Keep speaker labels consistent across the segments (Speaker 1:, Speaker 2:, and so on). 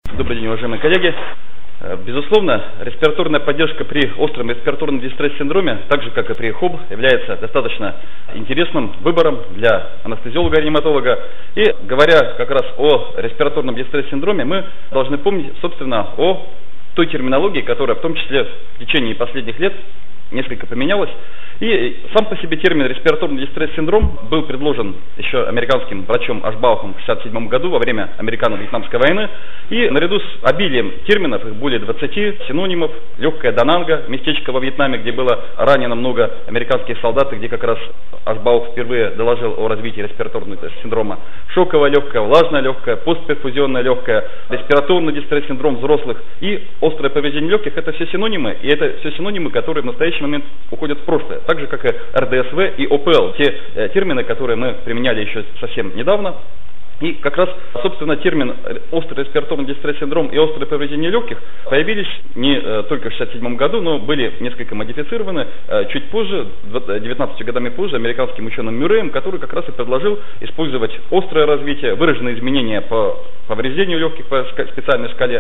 Speaker 1: Добрый день, уважаемые коллеги. Безусловно, респираторная поддержка при остром респираторном дистресс-синдроме, так же как и при ХОБ, является достаточно интересным выбором для анестезиолога-реаниматолога. И говоря как раз о респираторном дистресс-синдроме, мы должны помнить, собственно, о той терминологии, которая в том числе в течение последних лет несколько поменялась. И сам по себе термин респираторный дистресс-синдром был предложен еще американским врачом Ашбаухом в 1967 году во время Американо-Вьетнамской войны. И наряду с обилием терминов, их более 20 синонимов, легкая Дананга, местечко во Вьетнаме, где было ранено много американских солдат, и где как раз Ашбаух впервые доложил о развитии респираторного синдрома, шоковая легкая, влажная легкая, постперфузионная легкая, респираторный дистресс-синдром взрослых и острое повреждение легких — это все синонимы, и это все синонимы, которые в настоящий момент уходят в прошлое. Так же, как и РДСВ и ОПЛ, те термины, которые мы применяли еще совсем недавно. И как раз, собственно, термин острый респираторный дистресс-синдром и острое повреждение легких появились не только в 1967 году, но были несколько модифицированы чуть позже, 19 годами позже, американским ученым Мюрреем, который как раз и предложил использовать острое развитие, выраженные изменения по повреждению легких по специальной шкале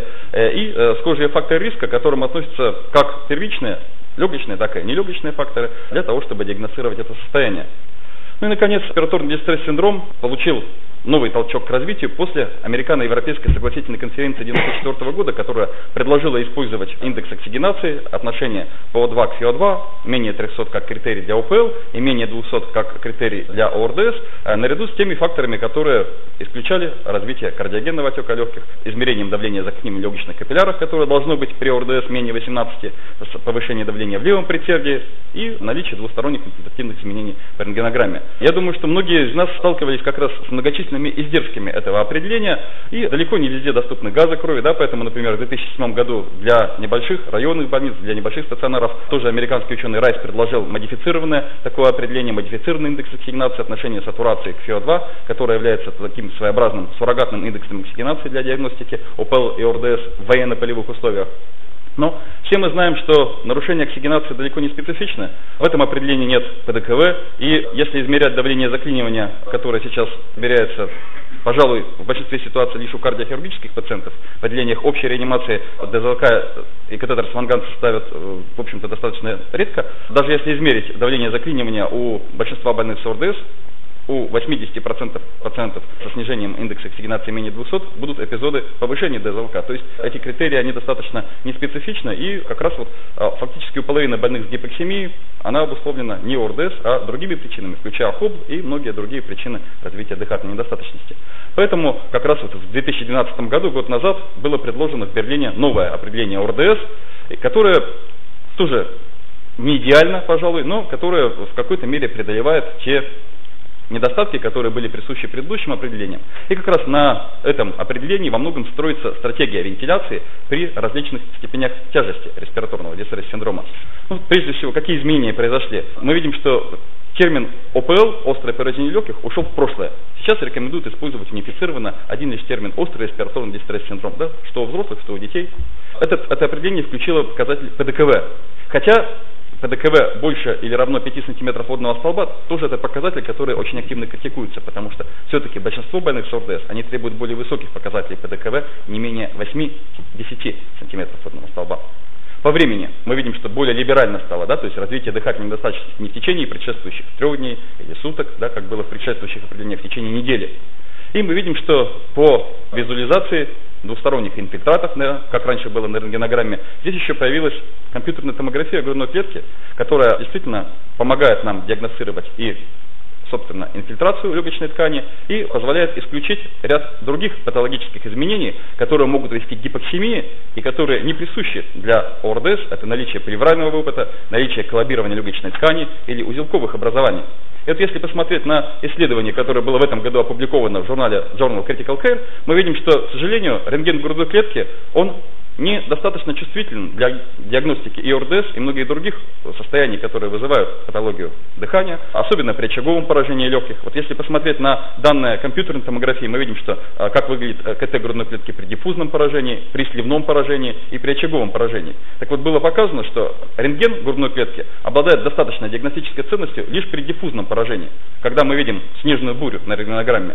Speaker 1: и схожие факторы риска, к которым относятся как первичные легочные, так и нелегочные факторы, для того, чтобы диагностировать это состояние. Ну и, наконец, респираторный дистресс-синдром получил новый толчок к развитию после Американо-Европейской согласительной конференции 1994 года, которая предложила использовать индекс оксигенации, отношение ПО2 к ФиО2, менее 300 как критерий для ОПЛ и менее 200 как критерий для ОРДС, наряду с теми факторами, которые исключали развитие кардиогенного отека легких, измерением давления закрепленным в легочных капиллярах, которое должно быть при ОРДС менее 18, повышение давления в левом предсердии и наличие двусторонних консультативных изменений по рентгенограмме. Я думаю, что многие из нас сталкивались как раз с многочисленными издержками этого определения, и далеко не везде доступны газы крови, да, поэтому, например, в 2007 году для небольших районных больниц, для небольших стационаров, тоже американский ученый Райс предложил модифицированное такое определение, модифицированный индекс оксигенации, отношение сатурации к ФиО2, которое является таким своеобразным суррогатным индексом оксигенации для диагностики ОПЛ и ОРДС в военно-полевых условиях. Но все мы знаем, что нарушение оксигенации далеко не специфично. В этом определении нет ПДКВ. И если измерять давление заклинивания, которое сейчас измеряется, пожалуй, в большинстве ситуаций лишь у кардиохирургических пациентов, в отделениях общей реанимации ДЗЛК и катетер с ванганца ставят, в общем-то, достаточно редко. Даже если измерить давление заклинивания у большинства больных с ОРДС, у 80% пациентов со снижением индекса оксигенации менее 200 будут эпизоды повышения ДЗЛК. То есть эти критерии, они достаточно неспецифичны, и как раз вот фактически у половины больных с гипоксемией она обусловлена не ОРДС, а другими причинами, включая ХОБ и многие другие причины развития дыхательной недостаточности. Поэтому как раз вот в 2012 году, год назад, было предложено в Берлине новое определение ОРДС, которое тоже не идеально, пожалуй, но которое в какой-то мере преодолевает те недостатки, которые были присущи предыдущим определениям. И как раз на этом определении во многом строится стратегия вентиляции при различных степенях тяжести респираторного дистресс-синдрома. Ну, прежде всего, какие изменения произошли? Мы видим, что термин ОПЛ, острое повреждение легких, ушел в прошлое. Сейчас рекомендуют использовать унифицированно один лишь термин острый респираторный дистресс-синдром, да? Что у взрослых, что у детей. Это определение включило показатель ПДКВ. Хотя ПДКВ больше или равно 5 см водного столба, тоже это показатель, который очень активно критикуется, потому что все-таки большинство больных с ОРДС, они требуют более высоких показателей ПДКВ, не менее 8-10 см водного столба. По времени мы видим, что более либерально стало, да, то есть развитие дыхательной недостаточности не в течение предшествующих 3 дней или суток, да, как было в предшествующих определениях, в течение недели. И мы видим, что по визуализации двусторонних инфильтратов, да, как раньше было на рентгенограмме, здесь еще появилась компьютерная томография грудной клетки, которая действительно помогает нам диагностировать и, собственно, инфильтрацию легочной ткани и позволяет исключить ряд других патологических изменений, которые могут вести к гипоксемии и которые не присущи для ОРДС. Это наличие плеврального выпада, наличие коллабирования легочной ткани или узелковых образований. Это если посмотреть на исследование, которое было в этом году опубликовано в журнале Journal Critical Care, мы видим, что, к сожалению, рентген грудной клетки, он недостаточно чувствителен для диагностики и ОРДС, и многих других состояний, которые вызывают патологию дыхания, особенно при очаговом поражении легких. Вот если посмотреть на данные компьютерной томографии, мы видим, что как выглядит КТ грудной клетки при диффузном поражении, при сливном поражении и при очаговом поражении. Так вот, было показано, что рентген грудной клетки обладает достаточной диагностической ценностью лишь при диффузном поражении, когда мы видим снежную бурю на рентгенограмме.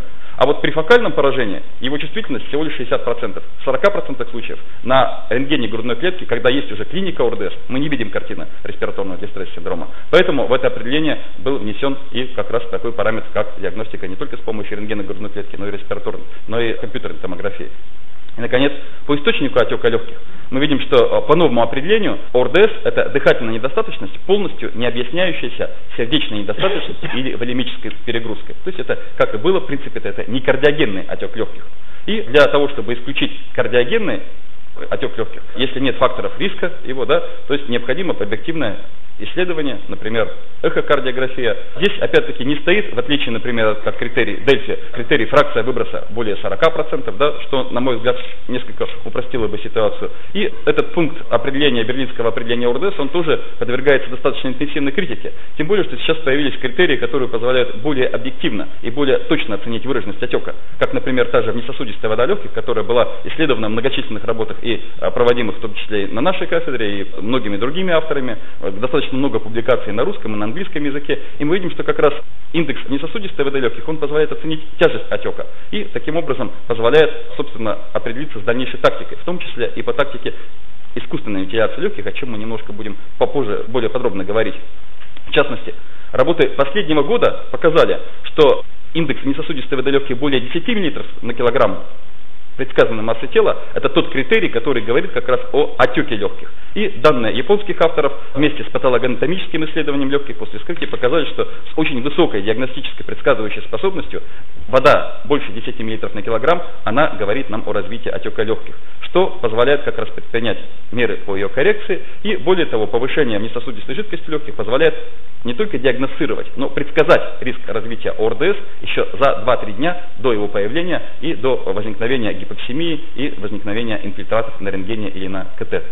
Speaker 1: А вот при фокальном поражении его чувствительность всего лишь 60%. В 40% случаев на рентгене грудной клетки, когда есть уже клиника ОРДС, мы не видим картины респираторного дистресс-синдрома. Поэтому в это определение был внесен и как раз такой параметр, как диагностика не только с помощью рентгена грудной клетки, но и респираторной, но и компьютерной томографии. И, наконец, по источнику отека легких мы видим, что по новому определению ОРДС – это дыхательная недостаточность, полностью не объясняющаяся сердечной недостаточностью или волемической перегрузкой. То есть это, как и было, в принципе, это не кардиогенный отек легких. И для того, чтобы исключить кардиогенный отек легких, если нет факторов риска его, да, то есть необходимо объективное исследование, например, эхокардиография. Здесь, опять-таки, не стоит, в отличие, например, как критерий Дельфи, критерий фракция выброса более 40%, да, что, на мой взгляд, несколько упростило бы ситуацию. И этот пункт определения, берлинского определения ОРДС, он тоже подвергается достаточно интенсивной критике. Тем более, что сейчас появились критерии, которые позволяют более объективно и более точно оценить выраженность отека. Как, например, та же внесосудистая вода легких, которая была исследована в многочисленных работах и проводимых в том числе и на нашей кафедре, и многими другими авторами, достаточно много публикаций на русском и на английском языке, и мы видим, что как раз индекс несосудистой воды легких, он позволяет оценить тяжесть отека, и таким образом позволяет, собственно, определиться с дальнейшей тактикой, в том числе и по тактике искусственной вентиляции легких, о чем мы немножко будем попозже более подробно говорить. В частности, работы последнего года показали, что индекс несосудистой воды легких более 10 мл на килограмм предсказанной массы тела, это тот критерий, который говорит как раз о отеке легких. И данные японских авторов вместе с патологоанатомическим исследованием легких после вскрытия показали, что с очень высокой диагностической предсказывающей способностью вода больше 10 мл на килограмм, она говорит нам о развитии отека легких, что позволяет как раз предпринять меры по ее коррекции, и более того, повышение несосудистой жидкости легких позволяет не только диагностировать, но предсказать риск развития ОРДС еще за 2-3 дня до его появления и до возникновения гипоксемии и возникновения инфильтратов на рентгене или на КТ.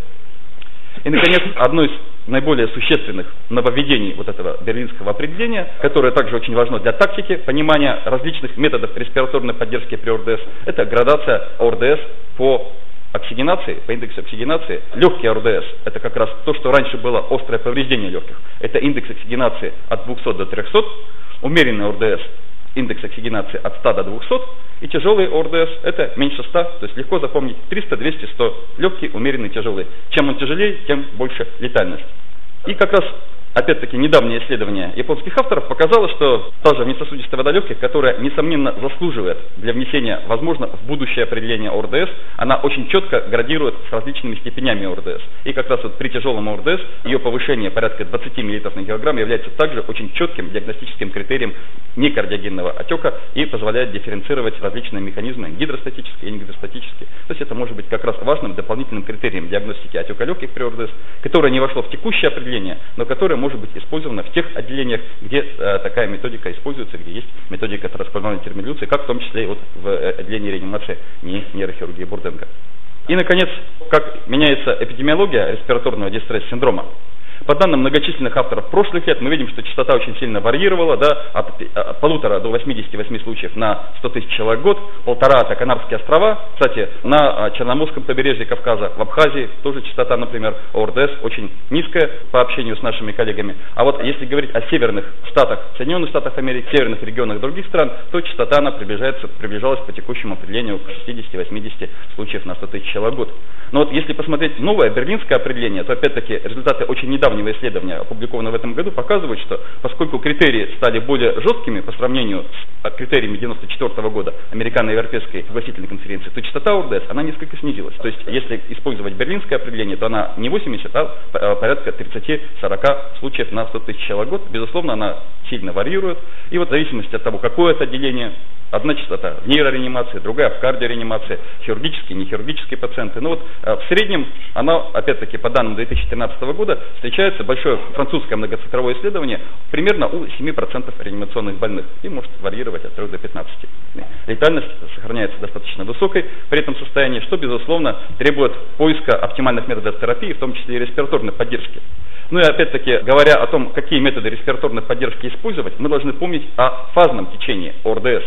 Speaker 1: И, наконец, одно из наиболее существенных нововведений вот этого берлинского определения, которое также очень важно для тактики понимания различных методов респираторной поддержки при ОРДС, это градация ОРДС по оксигенации, по индексу оксигенации. Легкий ОРДС – это как раз то, что раньше было острое повреждение легких. Это индекс оксигенации от 200 до 300, умеренный ОРДС – индекс оксигенации от 100 до 200, и тяжелый ОРДС – это меньше 100, то есть легко запомнить 300, 200, 100, легкий, умеренный, тяжелый. Чем он тяжелее, тем больше летальность. И как раз, опять-таки, недавнее исследование японских авторов показало, что та же внесосудистая вода легких, которая, несомненно, заслуживает для внесения, возможно, в будущее определение ОРДС, она очень четко градирует с различными степенями ОРДС. И как раз вот при тяжелом ОРДС ее повышение порядка 20 мл на килограмм является также очень четким диагностическим критерием некардиогенного отека и позволяет дифференцировать различные механизмы гидростатические и негидростатические. То есть это может быть как раз важным дополнительным критерием диагностики отека легких при ОРДС, которое не вошло в текущее определение, но которое может быть использовано в тех отделениях, где такая методика используется, где есть методика трансплантной термоилюции, как в том числе и вот в отделении реанимации нейрохирургии Бурденко. И, наконец, как меняется эпидемиология респираторного дистресс-синдрома. По данным многочисленных авторов прошлых лет, мы видим, что частота очень сильно варьировала, да, от 1,5 до 88 случаев на 100 тысяч человек в год, 1,5 это Канарские острова. Кстати, на Черноморском побережье Кавказа, в Абхазии, тоже частота, например, ОРДС очень низкая по общению с нашими коллегами. А вот если говорить о северных штатах Соединенных Штатов Америки, северных регионах других стран, то частота она приближалась по текущему определению к 60-80 случаев на 100 тысяч человек в год. Но вот если посмотреть новое берлинское определение, то опять-таки результаты очень недавнего исследования, опубликованного в этом году, показывают, что поскольку критерии стали более жесткими по сравнению с критериями 1994 года Американо-Европейской согласительной конференции, то частота ОРДС, она несколько снизилась. То есть, если использовать берлинское определение, то она не 80, а порядка 30-40 случаев на 100 тысяч человек в год. Безусловно, она сильно варьирует. И вот в зависимости от того, какое это отделение, одна частота в нейрореанимации, другая в кардиореанимации, хирургические, нехирургические пациенты. Но вот в среднем она, опять-таки, по данным 2013 года, встречается большое французское многоцентровое исследование примерно у 7% реанимационных больных и может варьировать от 3 до 15. Летальность сохраняется достаточно высокой при этом состоянии, что, безусловно, требует поиска оптимальных методов терапии, в том числе и респираторной поддержки. Ну и опять-таки, говоря о том, какие методы респираторной поддержки использовать, мы должны помнить о фазном течении ОРДС.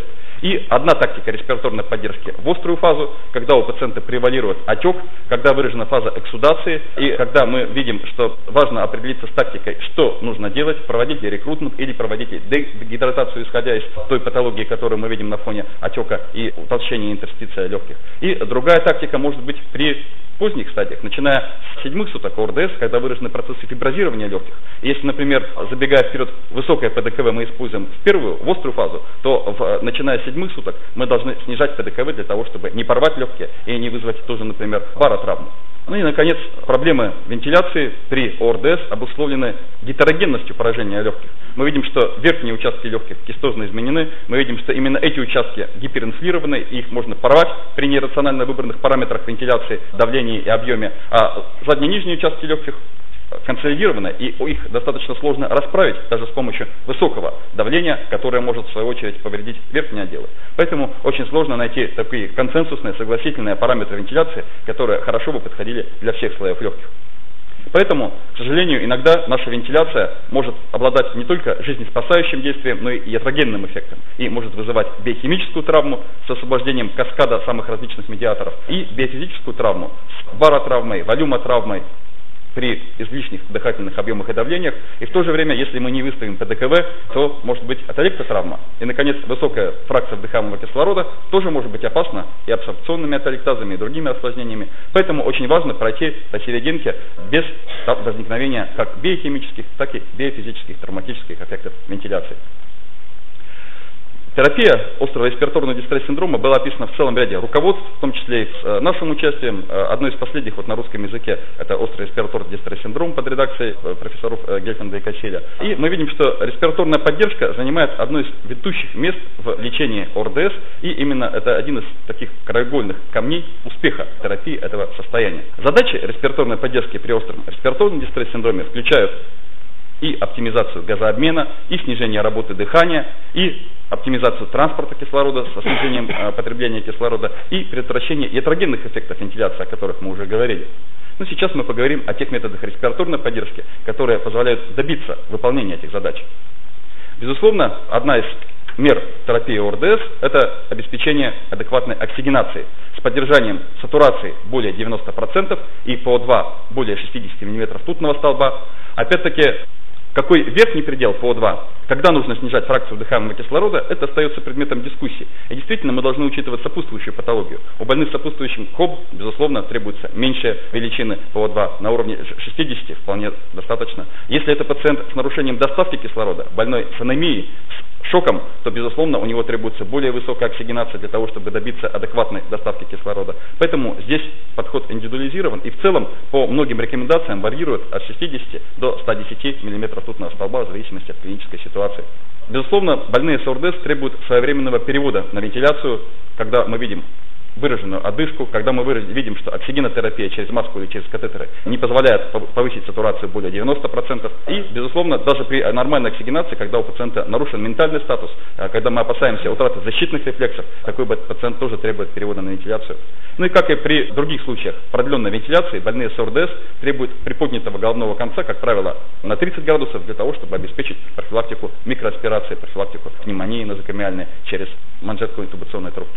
Speaker 1: И одна тактика респираторной поддержки в острую фазу, когда у пациента превалирует отек, когда выражена фаза эксудации, и когда мы видим, что важно определиться с тактикой, что нужно делать, проводить ли рекрутмент или проводить ли дегидратацию, исходя из той патологии, которую мы видим на фоне отека и утолщения интерстиция легких. И другая тактика может быть при поздних стадиях, начиная с 7 суток ОРДС, когда выражены процессы фиброзирования легких. Если, например, забегая вперед, высокое ПДКВ мы используем в острую фазу, то начиная с 7 суток мы должны снижать ПДКВ для того, чтобы не порвать легкие и не вызвать тоже, например, баротравму. Ну и, наконец, проблемы вентиляции при ОРДС обусловлены гетерогенностью поражения легких. Мы видим, что верхние участки легких кистозно изменены, мы видим, что именно эти участки гиперинфлированы, и их можно порвать при нерационально выбранных параметрах вентиляции, давлении и объеме, а задние и нижние участки легких консолидированы, и их достаточно сложно расправить даже с помощью высокого давления, которое может в свою очередь повредить верхние отделы. Поэтому очень сложно найти такие консенсусные, согласительные параметры вентиляции, которые хорошо бы подходили для всех слоев легких. Поэтому, к сожалению, иногда наша вентиляция может обладать не только жизнеспасающим действием, но и ятрогенным эффектом, и может вызывать биохимическую травму с освобождением каскада самых различных медиаторов, и биофизическую травму с баротравмой, волюмотравмой, при излишних дыхательных объемах и давлениях, и в то же время, если мы не выставим ПДКВ, то может быть атолектотравма. И, наконец, высокая фракция вдыхаемого кислорода тоже может быть опасна и абсорбционными атолектазами, и другими осложнениями. Поэтому очень важно пройти по серединке без возникновения как биохимических, так и биофизических травматических эффектов вентиляции. Терапия острого респираторного дистресс-синдрома была описана в целом ряде руководств, в том числе и с нашим участием. Одно из последних на русском языке – это острый респираторный дистресс-синдром под редакцией профессоров Гельфанда и Касселя. И мы видим, что респираторная поддержка занимает одно из ведущих мест в лечении ОРДС, и именно это один из таких краеугольных камней успеха терапии этого состояния. Задачи респираторной поддержки при остром респираторном дистресс-синдроме включают и оптимизацию газообмена, и снижение работы дыхания, и оптимизацию транспорта кислорода со снижением потребления кислорода, и предотвращение ятрогенных эффектов вентиляции, о которых мы уже говорили. Но сейчас мы поговорим о тех методах респираторной поддержки, которые позволяют добиться выполнения этих задач. Безусловно, одна из мер терапии ОРДС – это обеспечение адекватной оксигенации с поддержанием сатурации более 90% и ПО2 более 60 мм ртутного столба. Опять-таки, какой верхний предел ПО2, когда нужно снижать фракцию вдыхаемого кислорода, это остается предметом дискуссии. И действительно, мы должны учитывать сопутствующую патологию. У больных с сопутствующим ХОБ, безусловно, требуется меньшие величины ПО2, на уровне 60 вполне достаточно. Если это пациент с нарушением доставки кислорода, больной с анемией, с шоком, то, безусловно, у него требуется более высокая оксигенация для того, чтобы добиться адекватной доставки кислорода. Поэтому здесь подход индивидуализирован и в целом по многим рекомендациям варьирует от 60 до 110 мм ртутного столба в зависимости от клинической ситуации. Безусловно, больные с ОРДС требуют своевременного перевода на вентиляцию, когда мы видим выраженную одышку, когда мы видим, что оксигенотерапия через маску или через катетеры не позволяет повысить сатурацию более 90%. И, безусловно, даже при нормальной оксигенации, когда у пациента нарушен ментальный статус, когда мы опасаемся утраты защитных рефлексов, такой пациент тоже требует перевода на вентиляцию. Ну и как и при других случаях продленной вентиляции, больные с ОРДС требуют приподнятого головного конца, как правило, на 30 градусов для того, чтобы обеспечить профилактику микроаспирации, профилактику пневмонии нозокомиальной через манжетку интубационной трубки.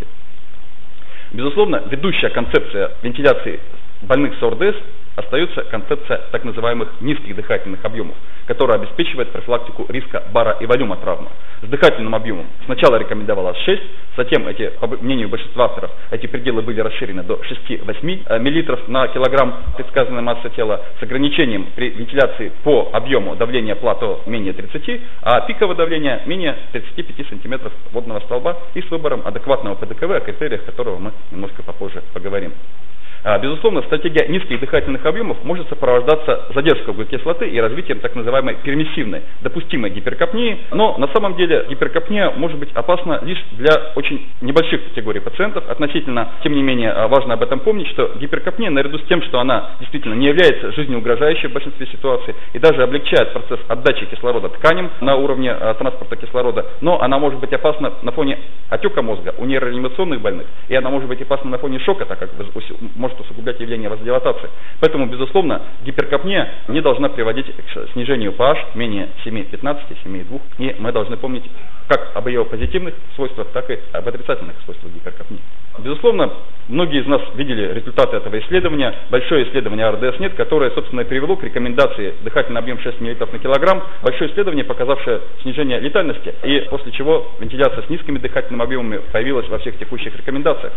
Speaker 1: Безусловно, ведущая концепция вентиляции больных с ОРДС остается концепция так называемых низких дыхательных объемов, которая обеспечивает профилактику риска бара и волюмотравмы. С дыхательным объемом сначала рекомендовалось 6, затем, по мнению большинства авторов, эти пределы были расширены до 6-8 мл на килограмм предсказанной массы тела, с ограничением при вентиляции по объему давления плато менее 30, а пиковое давление менее 35 см водного столба и с выбором адекватного ПДКВ, о критериях которого мы немножко попозже поговорим. Безусловно, стратегия низких дыхательных объемов может сопровождаться задержкой углекислоты и развитием так называемой пермиссивной, допустимой гиперкапнии, но на самом деле гиперкапния может быть опасна лишь для очень небольших категорий пациентов. Относительно, тем не менее, важно об этом помнить, что гиперкапния, наряду с тем, что она действительно не является жизнеугрожающей в большинстве ситуаций и даже облегчает процесс отдачи кислорода тканям на уровне транспорта кислорода, но она может быть опасна на фоне отека мозга у нейроанимационных больных, и она может быть опасна на фоне шока, так как может может усугублять явление вазодилатации. Поэтому, безусловно, гиперкапния не должна приводить к снижению pH менее 7,15, 7,2. И мы должны помнить как об ее позитивных свойствах, так и об отрицательных свойствах гиперкапнии. Безусловно, многие из нас видели результаты этого исследования. Большое исследование РДС-нет, которое, собственно, и привело к рекомендации дыхательный объем 6 мл на килограмм. Большое исследование, показавшее снижение летальности, и после чего вентиляция с низкими дыхательными объемами появилась во всех текущих рекомендациях.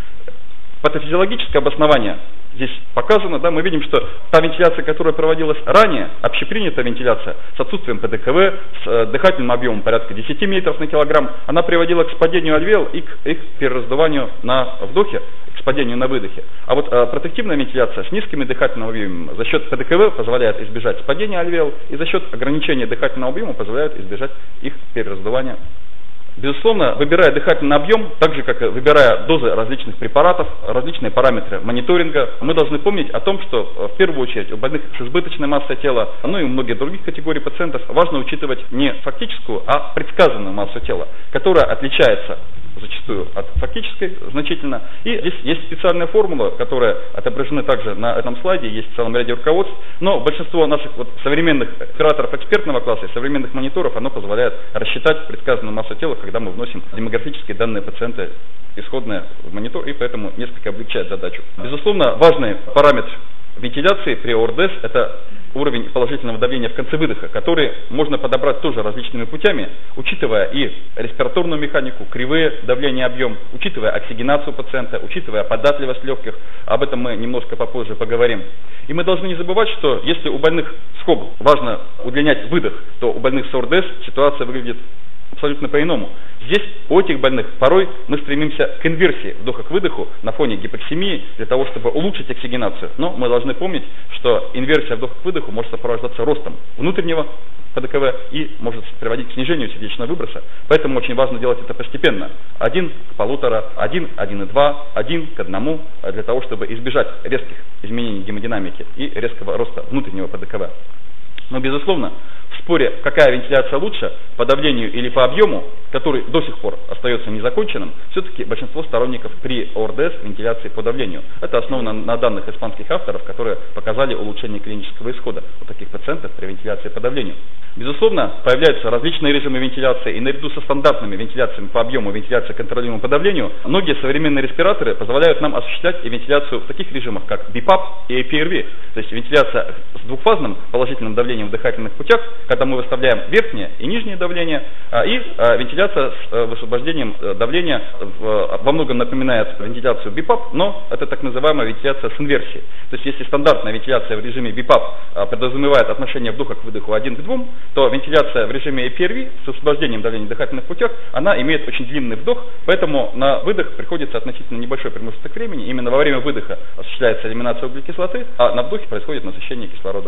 Speaker 1: Патофизиологическое обоснование здесь показано, да, мы видим, что та вентиляция, которая проводилась ранее, общепринятая вентиляция с отсутствием ПДКВ, с дыхательным объемом порядка 10 мл на килограмм, она приводила к спадению альвеол и к их перераздуванию на вдохе, к спадению на выдохе. А вот протективная вентиляция с низкими дыхательными объемами за счет ПДКВ позволяет избежать спадения альвеол и за счет ограничения дыхательного объема позволяет избежать их перераздувания. Безусловно, выбирая дыхательный объем, так же как и выбирая дозы различных препаратов, различные параметры мониторинга, мы должны помнить о том, что в первую очередь у больных с избыточной массой тела, ну и у многих других категорий пациентов, важно учитывать не фактическую, а предсказанную массу тела, которая отличается зачастую от фактической значительно. И здесь есть специальная формула, которая отображена также на этом слайде, есть в целом ряде руководств, но большинство наших современных операторов экспертного класса и современных мониторов, оно позволяет рассчитать предсказанную массу тела, когда мы вносим демографические данные пациента исходные в монитор, и поэтому несколько облегчает задачу. Безусловно, важный параметр вентиляции при ОРДС – это уровень положительного давления в конце выдоха, который можно подобрать тоже различными путями, учитывая и респираторную механику, кривые давление, объем, учитывая оксигенацию пациента, учитывая податливость легких. Об этом мы немножко попозже поговорим. И мы должны не забывать, что если у больных с ХОБ важно удлинять выдох, то у больных с ОРДС ситуация выглядит абсолютно по-иному. Здесь у этих больных порой мы стремимся к инверсии вдоха к выдоху на фоне гипоксемии для того, чтобы улучшить оксигенацию. Но мы должны помнить, что инверсия вдоха к выдоху может сопровождаться ростом внутреннего ПДКВ и может приводить к снижению сердечного выброса. Поэтому очень важно делать это постепенно. 1 к 1,5, 1, 1,2, 1 к 1, для того, чтобы избежать резких изменений гемодинамики и резкого роста внутреннего ПДКВ. Но, безусловно, в споре, какая вентиляция лучше, по давлению или по объему, который до сих пор остается незаконченным, все-таки большинство сторонников при ОРДС вентиляции по давлению. Это основано на данных испанских авторов, которые показали улучшение клинического исхода у таких пациентов при вентиляции по давлению. Безусловно, появляются различные режимы вентиляции, и наряду со стандартными вентиляциями по объему, вентиляцией контролируемой по давлению, многие современные респираторы позволяют нам осуществлять и вентиляцию в таких режимах, как BiPAP и APRV, то есть вентиляция с двухфазным положительным давлением в дыхательных путях, когда мы выставляем верхнее и нижнее давление, и вентиляция с высвобождением давления во многом напоминает вентиляцию BiPAP, но это так называемая вентиляция с инверсией. То есть если стандартная вентиляция в режиме BiPAP подразумевает отношение вдоха к выдоху 1 к 2, то вентиляция в режиме APRV с освобождением давления в дыхательных путях, она имеет очень длинный вдох, поэтому на выдох приходится относительно небольшой промежуток времени. Именно во время выдоха осуществляется элиминация углекислоты, а на вдохе происходит насыщение кислородом.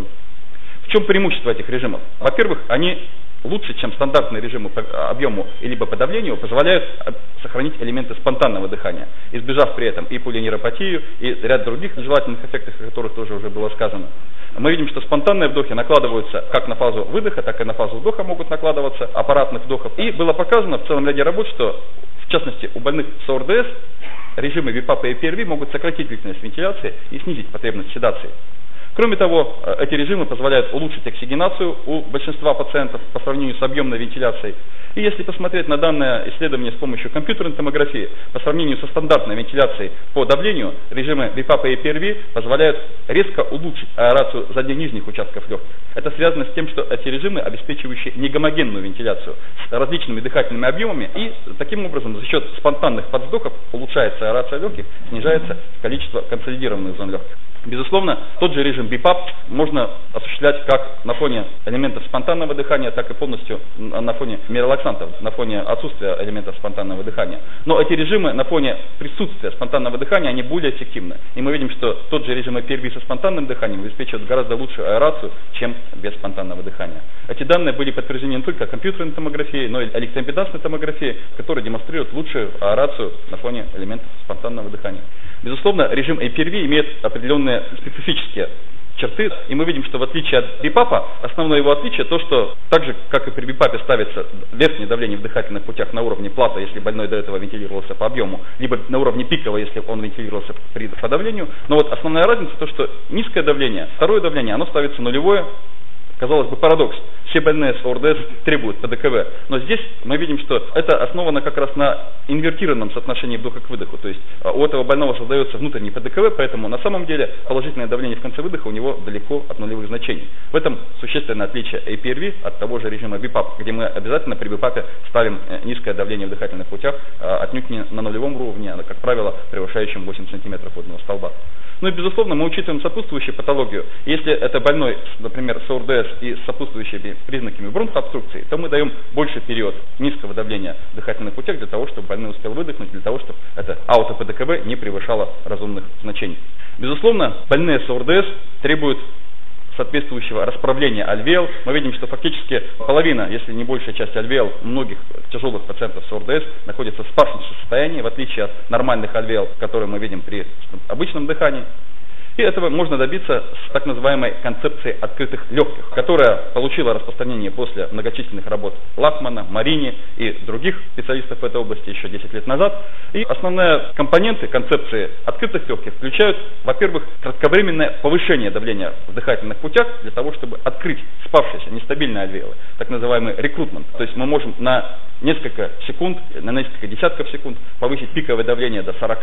Speaker 1: В чем преимущество этих режимов? Во-первых, они лучше, чем стандартные режимы по объему либо по давлению, позволяют сохранить элементы спонтанного дыхания, избежав при этом и полинейропатию, и ряд других нежелательных эффектов, о которых тоже уже было сказано. Мы видим, что спонтанные вдохи накладываются как на фазу выдоха, так и на фазу вдоха могут накладываться аппаратных вдохов. И было показано в целом ряде работ, что в частности у больных с ОРДС режимы BiPAP и APRV могут сократить длительность вентиляции и снизить потребность седации. Кроме того, эти режимы позволяют улучшить оксигенацию у большинства пациентов по сравнению с объемной вентиляцией. И если посмотреть на данное исследование с помощью компьютерной томографии, по сравнению со стандартной вентиляцией по давлению, режимы BiPAP и APRV позволяют резко улучшить аэрацию задне-нижних участков легких. Это связано с тем, что эти режимы, обеспечивающие негомогенную вентиляцию с различными дыхательными объемами, и таким образом за счет спонтанных подвздохов улучшается аэрация легких, снижается количество консолидированных зон легких. Безусловно, тот же режим BiPAP можно осуществлять как на фоне элементов спонтанного дыхания, так и полностью на фоне миролаксантов, на фоне отсутствия элементов спонтанного дыхания. Но эти режимы на фоне присутствия спонтанного дыхания, они более эффективны. И мы видим, что тот же режим APRV со спонтанным дыханием обеспечивает гораздо лучшую аэрацию, чем без спонтанного дыхания. Эти данные были подтверждены не только компьютерной томографией, но и электроимпедансной томографией, которая демонстрирует лучшую аэрацию на фоне элементов спонтанного дыхания. Безусловно, режим APRV имеет определенные специфические черты. И мы видим, что в отличие от бипапа, основное его отличие то, что так же, как и при бипапе ставится верхнее давление в дыхательных путях на уровне плата, если больной до этого вентилировался по объему, либо на уровне пикового, если он вентилировался при подавлению. Но вот основная разница то, что низкое давление, второе давление, оно ставится нулевое. Казалось бы, парадокс. Все больные с ОРДС требуют ПДКВ. Но здесь мы видим, что это основано как раз на инвертированном соотношении вдоха к выдоху. То есть у этого больного создается внутренний ПДКВ, поэтому на самом деле положительное давление в конце выдоха у него далеко от нулевых значений. В этом существенное отличие APRV от того же режима БИПАП, где мы обязательно при БИПАПе ставим низкое давление в дыхательных путях, отнюдь не на нулевом уровне, а, как правило, превышающем 8 см водного столба. Ну и, безусловно, мы учитываем сопутствующую патологию. Если это больной, например, с ОРДС и с сопутствующими признаками бронхообструкции, то мы даем больше период низкого давления в дыхательных путях для того, чтобы больной успел выдохнуть, для того, чтобы это аутоПДКВ не превышало разумных значений. Безусловно, больные с ОРДС требуют соответствующего расправления альвеол. Мы видим, что фактически половина, если не большая часть альвеол многих тяжелых пациентов с ОРДС находится в спавшемся состоянии, в отличие от нормальных альвеол, которые мы видим при обычном дыхании. И этого можно добиться с так называемой концепцией открытых легких, которая получила распространение после многочисленных работ Лахмана, Марини и других специалистов в этой области еще 10 лет назад. И основные компоненты концепции открытых легких включают, во-первых, кратковременное повышение давления в дыхательных путях для того, чтобы открыть спавшиеся нестабильные альвеолы, так называемый рекрутмент. То есть мы можем на несколько секунд, на несколько десятков секунд повысить пиковое давление до 40,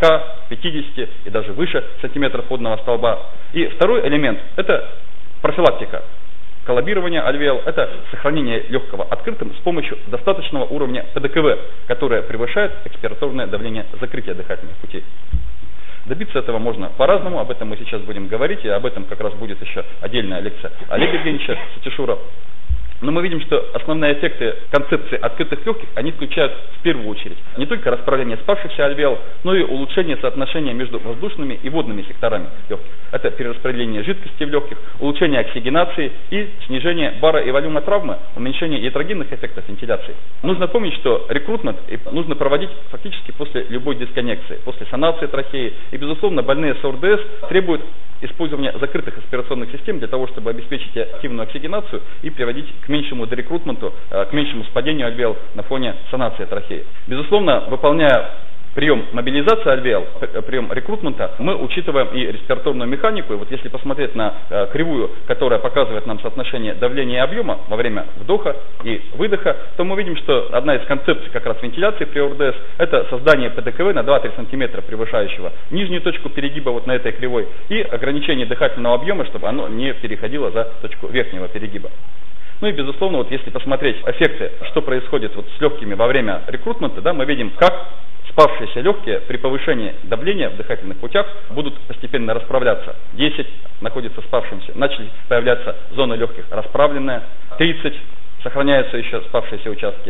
Speaker 1: 50 и даже выше сантиметров водного столба. И второй элемент – это профилактика коллабирования альвеол, это сохранение легкого открытым с помощью достаточного уровня ПДКВ, которое превышает экспираторное давление закрытия дыхательных путей. Добиться этого можно по-разному, об этом мы сейчас будем говорить, и об этом как раз будет еще отдельная лекция Олега Евгеньевича Сатишура. Но мы видим, что основные эффекты концепции открытых легких, они включают в первую очередь не только расправление спавшихся альвеол, но и улучшение соотношения между воздушными и водными секторами легких. Это перераспределение жидкости в легких, улучшение оксигенации и снижение бара и волюма травмы, уменьшение ятрогенных эффектов вентиляции. Нужно помнить, что рекрутмент нужно проводить фактически после любой дисконнекции, после санации трахеи. И, безусловно, больные с ОРДС требуют использования закрытых аспирационных систем для того, чтобы обеспечить активную оксигенацию и приводить к меньшему дерекрутменту, к меньшему спадению альвеол на фоне санации трахеи. Безусловно, выполняя прием мобилизации альвеол, прием рекрутмента, мы учитываем и респираторную механику. И вот если посмотреть на кривую, которая показывает нам соотношение давления и объема во время вдоха и выдоха, то мы видим, что одна из концепций как раз вентиляции при ОРДС – это создание ПДКВ на 2-3 см превышающего нижнюю точку перегиба вот на этой кривой и ограничение дыхательного объема, чтобы оно не переходило за точку верхнего перегиба. Ну и, безусловно, вот если посмотреть эффекты, что происходит вот с легкими во время рекрутмента, да, мы видим, как спавшиеся легкие при повышении давления в дыхательных путях будут постепенно расправляться. 10 находится спавшимся, начали появляться зоны легких расправленные, 30 сохраняются еще спавшиеся участки,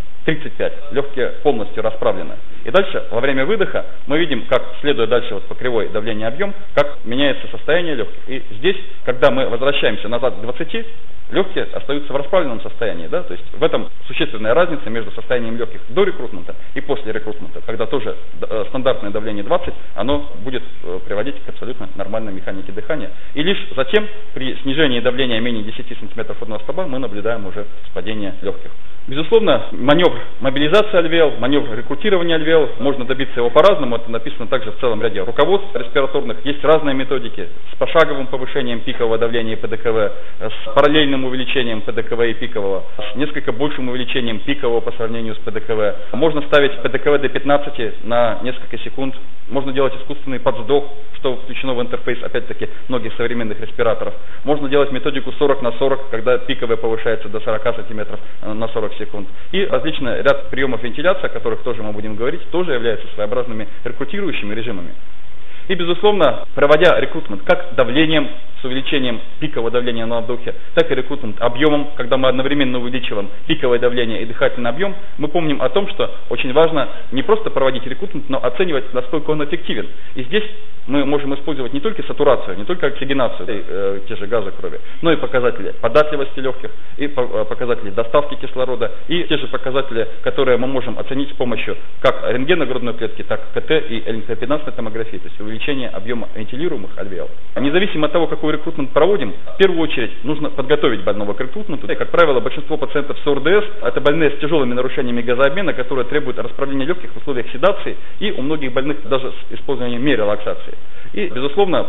Speaker 1: 35 легкие полностью расправлены. И дальше, во время выдоха, мы видим, как, следуя дальше вот по кривой давление и объем, как меняется состояние легких. И здесь, когда мы возвращаемся назад к 20, легкие остаются в расправленном состоянии. Да? То есть в этом существенная разница между состоянием легких до рекрутмента и после рекрутмента, когда тоже стандартное давление 20, оно будет приводить к абсолютно нормальной механике дыхания. И лишь затем, при снижении давления менее 10 см водного столба, мы наблюдаем уже спадение легких. Безусловно, маневр мобилизации альвеол, маневр рекрутирования альвеол, можно добиться его по-разному, это написано также в целом ряде руководств респираторных, есть разные методики с пошаговым повышением пикового давления и ПДКВ, с параллельным увеличением ПДКВ и пикового, с несколько большим увеличением пикового по сравнению с ПДКВ. Можно ставить ПДКВ до 15 на несколько секунд, можно делать искусственный подвздох, что включено в интерфейс, опять-таки, многих современных респираторов. Можно делать методику 40 на 40, когда пиковое повышается до 40 см на 40 секунд. И различный ряд приемов вентиляции, о которых тоже мы будем говорить, тоже являются своеобразными рекрутирующими режимами. И, безусловно, проводя рекрутмент как давлением, с увеличением пикового давления на вдохе, так и рекрутмент объемом, когда мы одновременно увеличиваем пиковое давление и дыхательный объем, мы помним о том, что очень важно не просто проводить рекрутмент, но оценивать, насколько он эффективен. И здесь мы можем использовать не только сатурацию, не только оксигенацию, те же газы крови, но и показатели податливости легких, и показатели доставки кислорода, и те же показатели, которые мы можем оценить с помощью как рентгена грудной клетки, так и КТ и электроимпедансной томографии, то есть увеличение объема вентилируемых альвеол. Независимо от того, какой рекрутмент проводим, в первую очередь нужно подготовить больного к рекрутменту. И, как правило, большинство пациентов с ОРДС – это больные с тяжелыми нарушениями газообмена, которые требуют расправления легких в условиях седации, и у многих больных даже с использованием мер релаксации. И, безусловно,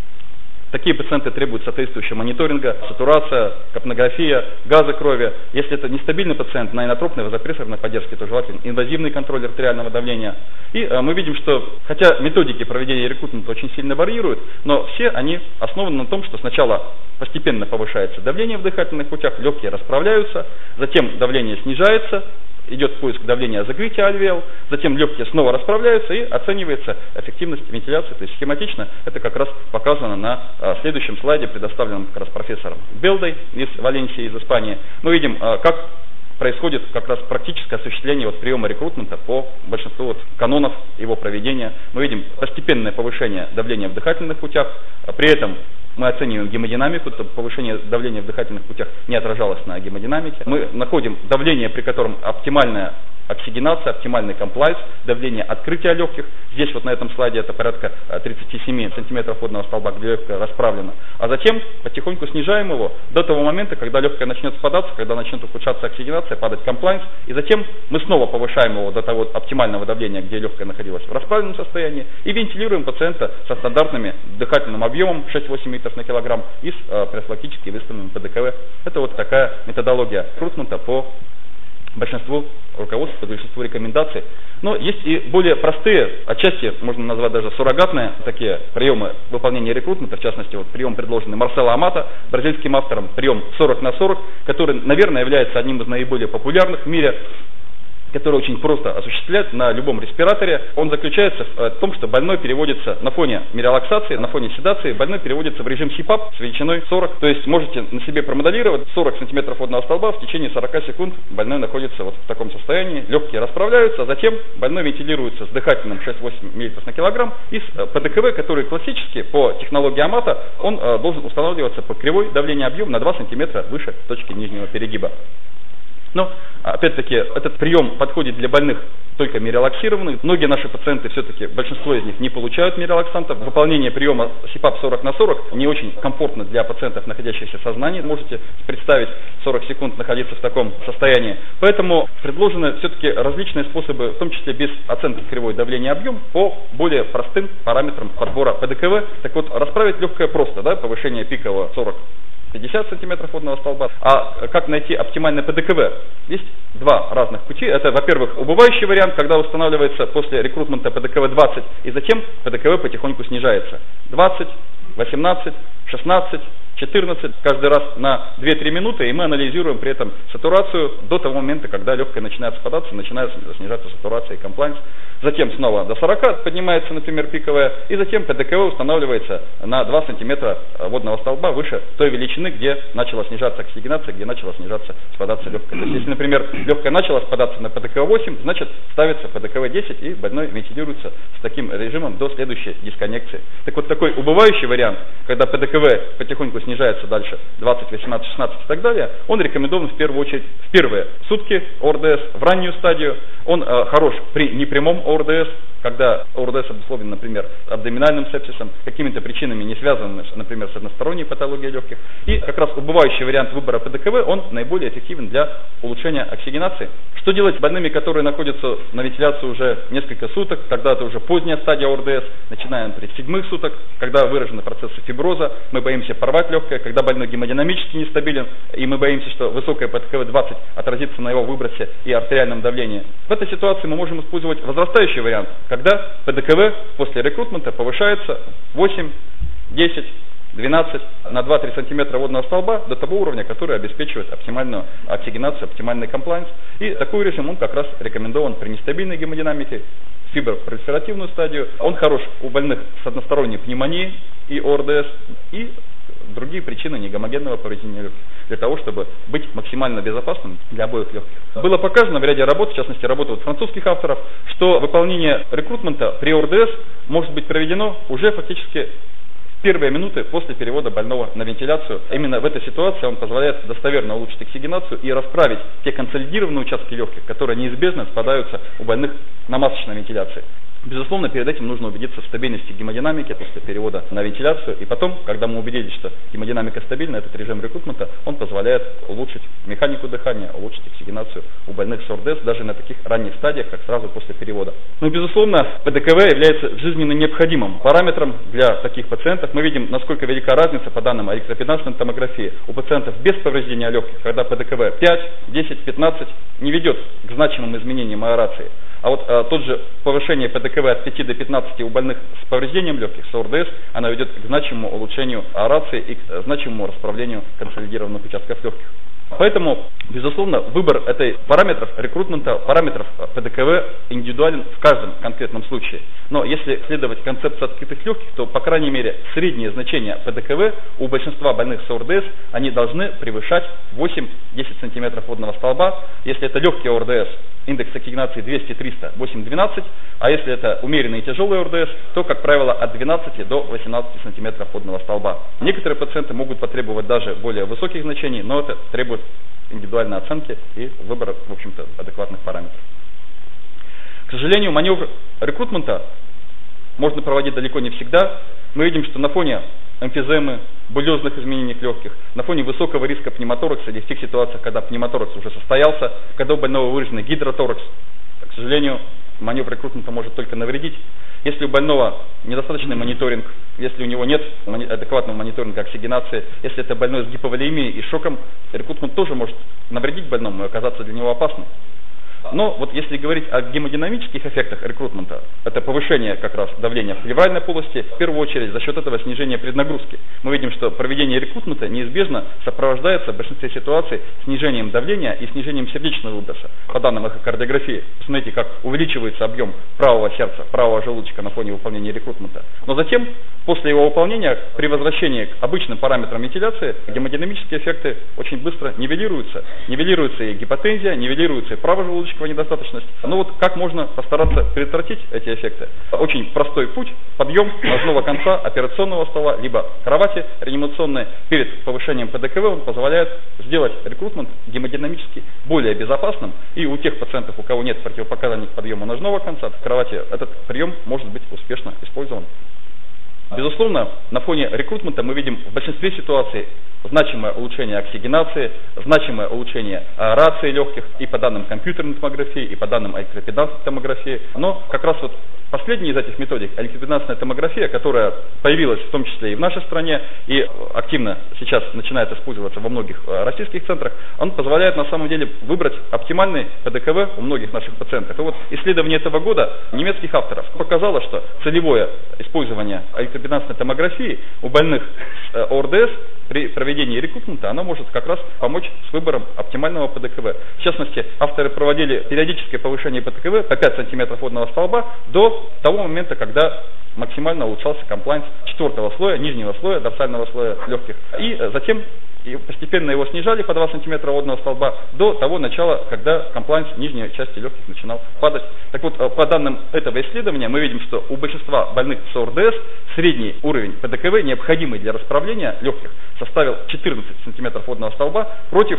Speaker 1: такие пациенты требуют соответствующего мониторинга, сатурация, капнография, газы крови. Если это нестабильный пациент, на инотропной вазопрессорной поддержке, то желательно инвазивный контроль артериального давления. И мы видим, что хотя методики проведения рекрутмента очень сильно варьируют, но все они основаны на том, что сначала постепенно повышается давление в дыхательных путях, легкие расправляются, затем давление снижается, идет поиск давления закрытия альвеол, затем легкие снова расправляются и оценивается эффективность вентиляции. То есть схематично это как раз показано на следующем слайде, предоставленном как раз профессором Белдой из Валенсии, из Испании. Мы видим, как происходит как раз практическое осуществление приема рекрутмента по большинству канонов его проведения. Мы видим постепенное повышение давления в дыхательных путях, при этом мы оцениваем гемодинамику, то повышение давления в дыхательных путях не отражалось на гемодинамике. Мы находим давление, при котором оптимальная оксигенация, оптимальный комплайнс, давление открытия легких. Здесь вот на этом слайде это порядка 37 сантиметров водного столба, где легкое расправлено. А затем потихоньку снижаем его до того момента, когда легкое начнет спадаться, когда начнет ухудшаться оксигенация, падать комплайнс. И затем мы снова повышаем его до того оптимального давления, где легкое находилось в расправленном состоянии, и вентилируем пациента со стандартным дыхательным объемом 6-8 литров на килограмм и с профилактически выставленным ПДКВ. Это вот такая методология рекрутмента по большинству руководств, по большинству рекомендаций. Но есть и более простые, отчасти можно назвать даже суррогатные такие приемы выполнения рекрутмента, в частности, прием, предложенный Марсело Амато, бразильским автором, прием 40×40, который, наверное, является одним из наиболее популярных в мире, который очень просто осуществлять на любом респираторе. Он заключается в том, что больной переводится на фоне мирелаксации, на фоне седации, больной переводится в режим CPAP с величиной 40. То есть можете на себе промоделировать 40 сантиметров водного столба, в течение 40 секунд больной находится в таком состоянии, легкие расправляются, а затем больной вентилируется с дыхательным 6-8 мл на килограмм и с ПДКВ, который классически по технологии Амато, он должен устанавливаться по кривой давления объем на 2 сантиметра выше точки нижнего перегиба. Но, опять-таки, этот прием подходит для больных только мирелаксированных. Многие наши пациенты, все-таки, большинство из них не получают мирелаксантов. Выполнение приема CPAP 40×40 не очень комфортно для пациентов, находящихся в сознании. Можете представить 40 секунд находиться в таком состоянии. Поэтому предложены все-таки различные способы, в том числе без оценки кривой давления объем, по более простым параметрам подбора ПДКВ. Так вот, расправить легкое просто, повышение пикового 40-50 сантиметров водного столба. А как найти оптимальный ПДКВ? Есть два разных пути. Это, во-первых, убывающий вариант, когда устанавливается после рекрутмента ПДКВ 20, и затем ПДКВ потихоньку снижается. 20, 18, 16, 14, каждый раз на 2-3 минуты, и мы анализируем при этом сатурацию до того момента, когда легкое начинает спадаться, начинает снижаться сатурация и комплайнс. Затем снова до 40 поднимается, например, пиковая, и затем ПДКВ устанавливается на 2 сантиметра водного столба выше той величины, где начала снижаться оксигенация, где начала снижаться, спадаться легкое. То есть, если, например, легкое начало спадаться на ПДКВ 8, значит ставится ПДКВ 10, и больной вентилируется с таким режимом до следующей дисконнекции. Так вот, такой убывающий вариант, когда ПДКВ потихоньку снижается дальше 20, 18, 16 и так далее, он рекомендован в первую очередь в первые сутки ОРДС, в раннюю стадию. Он хорош при непрямом ОРДС, когда ОРДС обусловлен, например, абдоминальным сепсисом, какими-то причинами не связанными, например, с односторонней патологией легких. И как раз убывающий вариант выбора ПДКВ, он наиболее эффективен для улучшения оксигенации. Что делать с больными, которые находятся на вентиляции уже несколько суток, когда это уже поздняя стадия ОРДС, начиная, например, с 7 суток, когда выражены процессы фиброза, мы боимся порвать легкое, когда больной гемодинамически нестабилен, и мы боимся, что высокое ПДКВ 20 отразится на его выбросе и артериальном давлении. В этой ситуации мы можем использовать возрастающий вариант, когда ПДКВ после рекрутмента повышается 8, 10, 12 на 2-3 сантиметра водного столба до того уровня, который обеспечивает оптимальную оксигенацию, оптимальный комплайнс. И такой режим он как раз рекомендован при нестабильной гемодинамике, фибропролиферативную стадию. Он хорош у больных с односторонней пневмонией и ОРДС, и другие причины негомогенного повреждения легких. для того, чтобы быть максимально безопасным для обоих легких. Было показано в ряде работ, в частности работы французских авторов, что выполнение рекрутмента при ОРДС может быть проведено уже фактически первые минуты после перевода больного на вентиляцию. Именно в этой ситуации он позволяет достоверно улучшить оксигенацию и расправить те консолидированные участки легких, которые неизбежно спадаются у больных на масочной вентиляции. Безусловно, перед этим нужно убедиться в стабильности гемодинамики после перевода на вентиляцию. И потом, когда мы убедились, что гемодинамика стабильна, этот режим рекрутмента, он позволяет улучшить механику дыхания, улучшить оксигенацию у больных с ОРДС даже на таких ранних стадиях, как сразу после перевода. Ну и, безусловно, ПДКВ является жизненно необходимым параметром для таких пациентов. Мы видим, насколько велика разница по данным о электропедансной томографии у пациентов без повреждения легких, когда ПДКВ 5, 10, 15 не ведет к значимым изменениям аэрации. А вот тот же повышение ПДКВ от 5 до 15 у больных с повреждением легких, с ОРДС, она ведет к значимому улучшению аэрации и к значимому расправлению консолидированных участков легких. Поэтому, безусловно, выбор этой параметров рекрутмента, параметров ПДКВ индивидуален в каждом конкретном случае. Но если следовать концепции открытых легких, то, по крайней мере, средние значения ПДКВ у большинства больных с ОРДС, они должны превышать 8-10 см водного столба. Если это легкие ОРДС, индекс оксигенации 200-300, 8-12, а если это умеренный и тяжелый ОРДС, то, как правило, от 12 до 18 см водного столба. Некоторые пациенты могут потребовать даже более высоких значений, но это требует индивидуальной оценки и выбора, в общем-то, адекватных параметров. К сожалению, маневр рекрутмента можно проводить далеко не всегда. Мы видим, что на фоне эмфиземы, булезных изменений легких, на фоне высокого риска пневмоторакса или в тех ситуациях, когда пневмоторакс уже состоялся, когда у больного выраженный гидроторакс, к сожалению, маневр рекрутмента может только навредить. Если у больного недостаточный мониторинг, если у него нет адекватного мониторинга оксигенации, если это больной с гиповолемией и шоком, рекрутмент тоже может навредить больному и оказаться для него опасным. Но вот если говорить о гемодинамических эффектах рекрутмента, это повышение как раз давления в плевральной полости, в первую очередь за счет этого снижения преднагрузки. Мы видим, что проведение рекрутмента неизбежно сопровождается в большинстве ситуаций снижением давления и снижением сердечного выброса. По данным эхокардиографии, посмотрите, как увеличивается объем правого сердца, правого желудочка на фоне выполнения рекрутмента. Но затем, после его выполнения, при возвращении к обычным параметрам вентиляции, гемодинамические эффекты очень быстро нивелируются. Нивелируется и гипотензия, нивелируется и правожелудочковая недостаточность. Ну вот как можно постараться предотвратить эти эффекты? Очень простой путь: подъем ножного конца операционного стола, либо кровати реанимационной перед повышением ПДКВ, он позволяет сделать рекрутмент гемодинамически более безопасным. И у тех пациентов, у кого нет противопоказаний к подъему ножного конца кровати, этот прием может быть успешно использован. Безусловно, на фоне рекрутмента мы видим в большинстве ситуаций значимое улучшение оксигенации, значимое улучшение аэрации легких и по данным компьютерной томографии, и по данным электропедансной томографии. Но как раз вот последняя из этих методик, электропедансная томография, которая появилась в том числе и в нашей стране, и активно сейчас начинает использоваться во многих российских центрах, он позволяет на самом деле выбрать оптимальный ПДКВ у многих наших пациентов. И вот исследование этого года немецких авторов показало, что целевое использование электропедансной томографии у больных с ОРДС при проведении рекрутмента, она может как раз помочь с выбором оптимального ПДКВ. В частности, авторы проводили периодическое повышение ПДКВ по 5 см водного столба до того момента, когда максимально улучшался комплайнс 4-го слоя, нижнего слоя, дорсального слоя легких. И затем постепенно его снижали по 2 см водного столба до того начала, когда комплайнс нижней части легких начинал падать. Так вот, по данным этого исследования, мы видим, что у большинства больных с ОРДС средний уровень ПДКВ, необходимый для расправления легких, составил 14 см водного столба против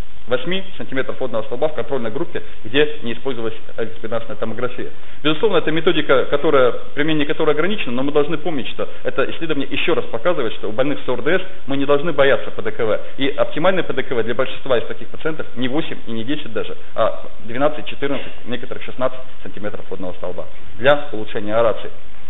Speaker 1: 8 см водного столба в контрольной группе, где не использовалась электропедансная томография. Безусловно, это методика, применение которой ограничено, но мы должны помнить, что это исследование еще раз показывает, что у больных с ОРДС мы не должны бояться ПДКВ. И оптимальный ПДКВ для большинства из таких пациентов не 8 и не 10 даже, а 12, 14, некоторых 16 см водного столба для улучшения аэрации.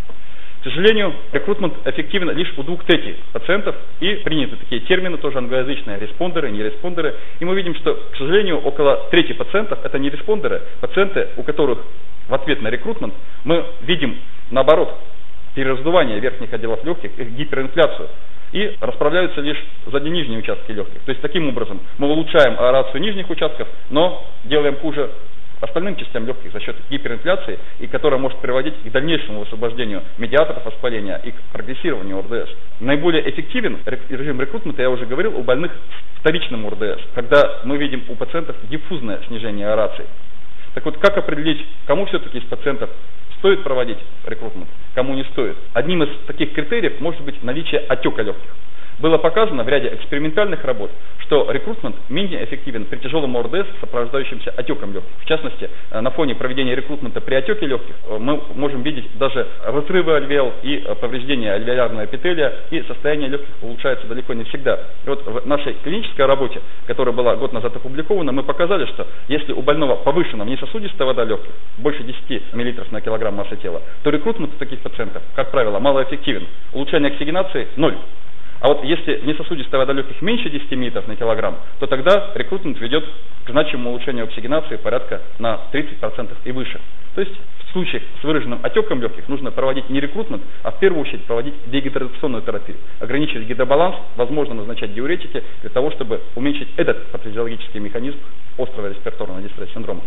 Speaker 1: К сожалению, рекрутмент эффективен лишь у 2/3 пациентов, и приняты такие термины, тоже англоязычные, респондеры, нереспондеры. И мы видим, что, к сожалению, около трети пациентов это не респондеры, пациенты, у которых в ответ на рекрутмент мы видим, наоборот, перераздувание верхних отделов легких, их гиперинфляцию, и расправляются лишь нижние участки легких. То есть, таким образом, мы улучшаем аэрацию нижних участков, но делаем хуже остальным частям легких за счет гиперинфляции, и которая может приводить к дальнейшему освобождению медиаторов воспаления и к прогрессированию ОРДС. Наиболее эффективен режим рекрутмента, я уже говорил, у больных с вторичным ОРДС, когда мы видим у пациентов диффузное снижение аэрации. Так вот, как определить, кому все-таки из пациентов стоит проводить рекрутмент, кому не стоит? Одним из таких критериев может быть наличие отека легких. Было показано в ряде экспериментальных работ, что рекрутмент менее эффективен при тяжелом ОРДС, сопровождающемся отеком легких. В частности, на фоне проведения рекрутмента при отеке легких мы можем видеть даже разрывы альвеол и повреждение альвеолярного эпителия, и состояние легких улучшается далеко не всегда. И вот в нашей клинической работе, которая была год назад опубликована, мы показали, что если у больного повышена внесосудистая вода легких, больше 10 мл на килограмм массы тела, то рекрутмент у таких пациентов, как правило, малоэффективен. Улучшение оксигенации – 0. А вот если внесосудистая вода легких меньше 10 мл на килограмм, то тогда рекрутмент ведет к значимому улучшению оксигенации порядка на 30% и выше. То есть в случаях с выраженным отеком легких нужно проводить не рекрутмент, а в первую очередь проводить дегидратационную терапию. Ограничить гидробаланс, возможно назначать диуретики для того, чтобы уменьшить этот патофизиологический механизм острого респираторного дистресс-синдрома.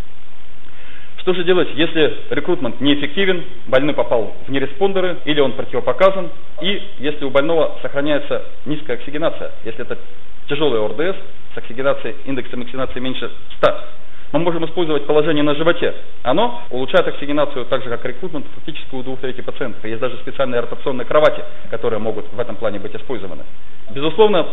Speaker 1: Что же делать, если рекрутмент неэффективен, больной попал в нереспондеры или он противопоказан, и если у больного сохраняется низкая оксигенация, если это тяжелый ОРДС с оксигенацией, индексом оксигенации меньше 100, мы можем использовать положение на животе. Оно улучшает оксигенацию так же, как рекрутмент, фактически у 2/3 пациентов. Есть даже специальные ротационные кровати, которые могут в этом плане быть использованы. Безусловно,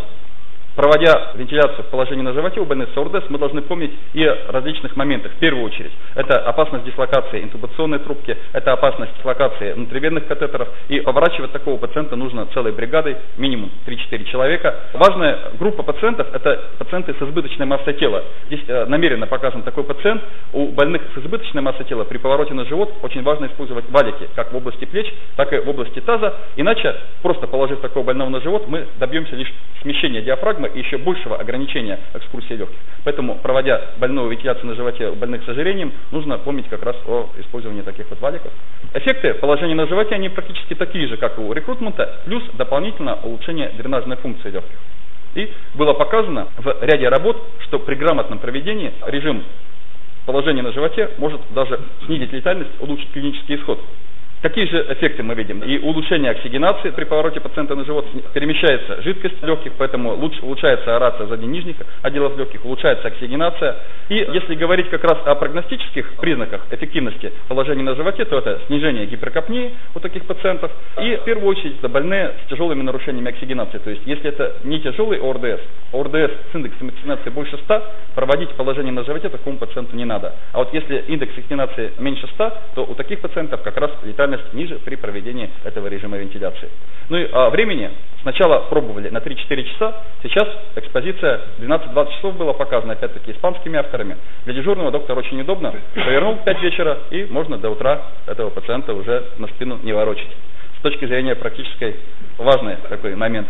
Speaker 1: проводя вентиляцию в положении на животе у больных с ОРДС, мы должны помнить и о различных моментах. В первую очередь, это опасность дислокации интубационной трубки, это опасность дислокации внутривенных катетеров, и поворачивать такого пациента нужно целой бригадой, минимум 3-4 человека. Важная группа пациентов – это пациенты с избыточной массой тела. Здесь намеренно показан такой пациент. У больных с избыточной массой тела при повороте на живот очень важно использовать валики, как в области плеч, так и в области таза. Иначе, просто положив такого больного на живот, мы добьемся лишь смещения диафрагмы и еще большего ограничения экскурсии легких. Поэтому, проводя больную вентиляцию на животе у больных с ожирением, нужно помнить как раз о использовании таких вот валиков. Эффекты положения на животе, они практически такие же, как и у рекрутмента, плюс дополнительно улучшение дренажной функции легких. И было показано в ряде работ, что при грамотном проведении режим положения на животе может даже снизить летальность, улучшить клинический исход. Какие же эффекты мы видим? И улучшение оксигенации при повороте пациента на живот, перемещается жидкость легких, поэтому улучшается аэрация задних нижних отделов легких, улучшается оксигенация. И если говорить как раз о прогностических признаках эффективности положения на животе, то это снижение гиперкапнии у таких пациентов и в первую очередь это больные с тяжелыми нарушениями оксигенации. То есть если это не тяжелый ОРДС, ОРДС с индексом оксигенации больше 100, проводить положение на животе такому пациенту не надо. А вот если индекс оксигенации меньше 100, то у таких пациентов как раз летальность ниже при проведении этого режима вентиляции. Ну и времени сначала пробовали на 3-4 часа, сейчас экспозиция 12-20 часов была показана, опять-таки, испанскими авторами. Для дежурного доктора очень удобно, повернул в 5 вечера и можно до утра этого пациента уже на спину не ворочать. С точки зрения практической важный такой момент.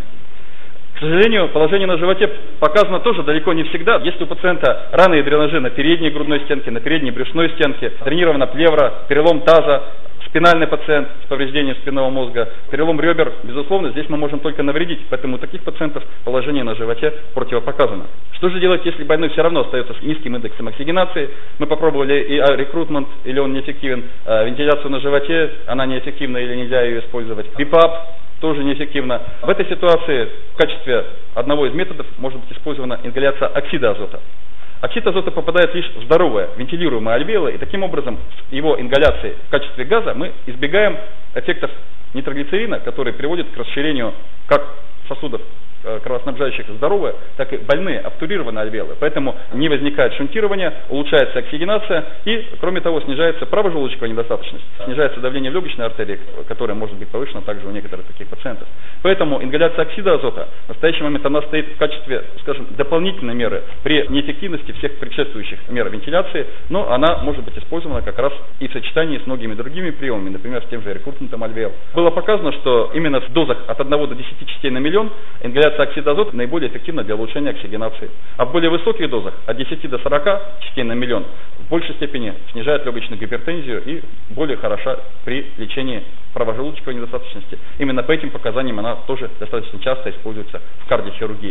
Speaker 1: К сожалению, положение на животе показано тоже далеко не всегда. Если у пациента раны и дренажи на передней грудной стенке, на передней брюшной стенке, дренирована плевра, перелом таза, спинальный пациент с повреждением спинного мозга, перелом ребер, безусловно, здесь мы можем только навредить, поэтому у таких пациентов положение на животе противопоказано. Что же делать, если больной все равно остается с низким индексом оксигенации? Мы попробовали и рекрутмент, или он неэффективен, вентиляцию на животе, она неэффективна или нельзя ее использовать, БИПАП тоже неэффективно. В этой ситуации в качестве одного из методов может быть использована ингаляция оксида азота. Оксид азота попадает лишь в здоровые, вентилируемые альвеолы, и таким образом с его ингаляцией в качестве газа мы избегаем эффектов нитроглицерина, которые приводят к расширению как сосудов кровоснабжающих здоровые, так и больные, обтурированные альвеолы. Поэтому не возникает шунтирование, улучшается оксигенация и, кроме того, снижается правожелудочковая недостаточность, снижается давление в легочной артерии, которое может быть повышено также у некоторых таких пациентов. Поэтому ингаляция оксида азота в настоящий момент она стоит в качестве, скажем, дополнительной меры при неэффективности всех предшествующих мер вентиляции, но она может быть использована как раз и в сочетании с многими другими приемами, например, с тем же рекрутментом альвеол. Было показано, что именно в дозах от 1 до 10 частей на миллион ингаляция оксида азота наиболее эффективна для улучшения оксигенации. А в более высоких дозах, от 10 до 40 частей на миллион, в большей степени снижает легочную гипертензию и более хороша при лечении правожелудочковой недостаточности. Именно по этим показаниям она тоже достаточно часто используется в кардиохирургии.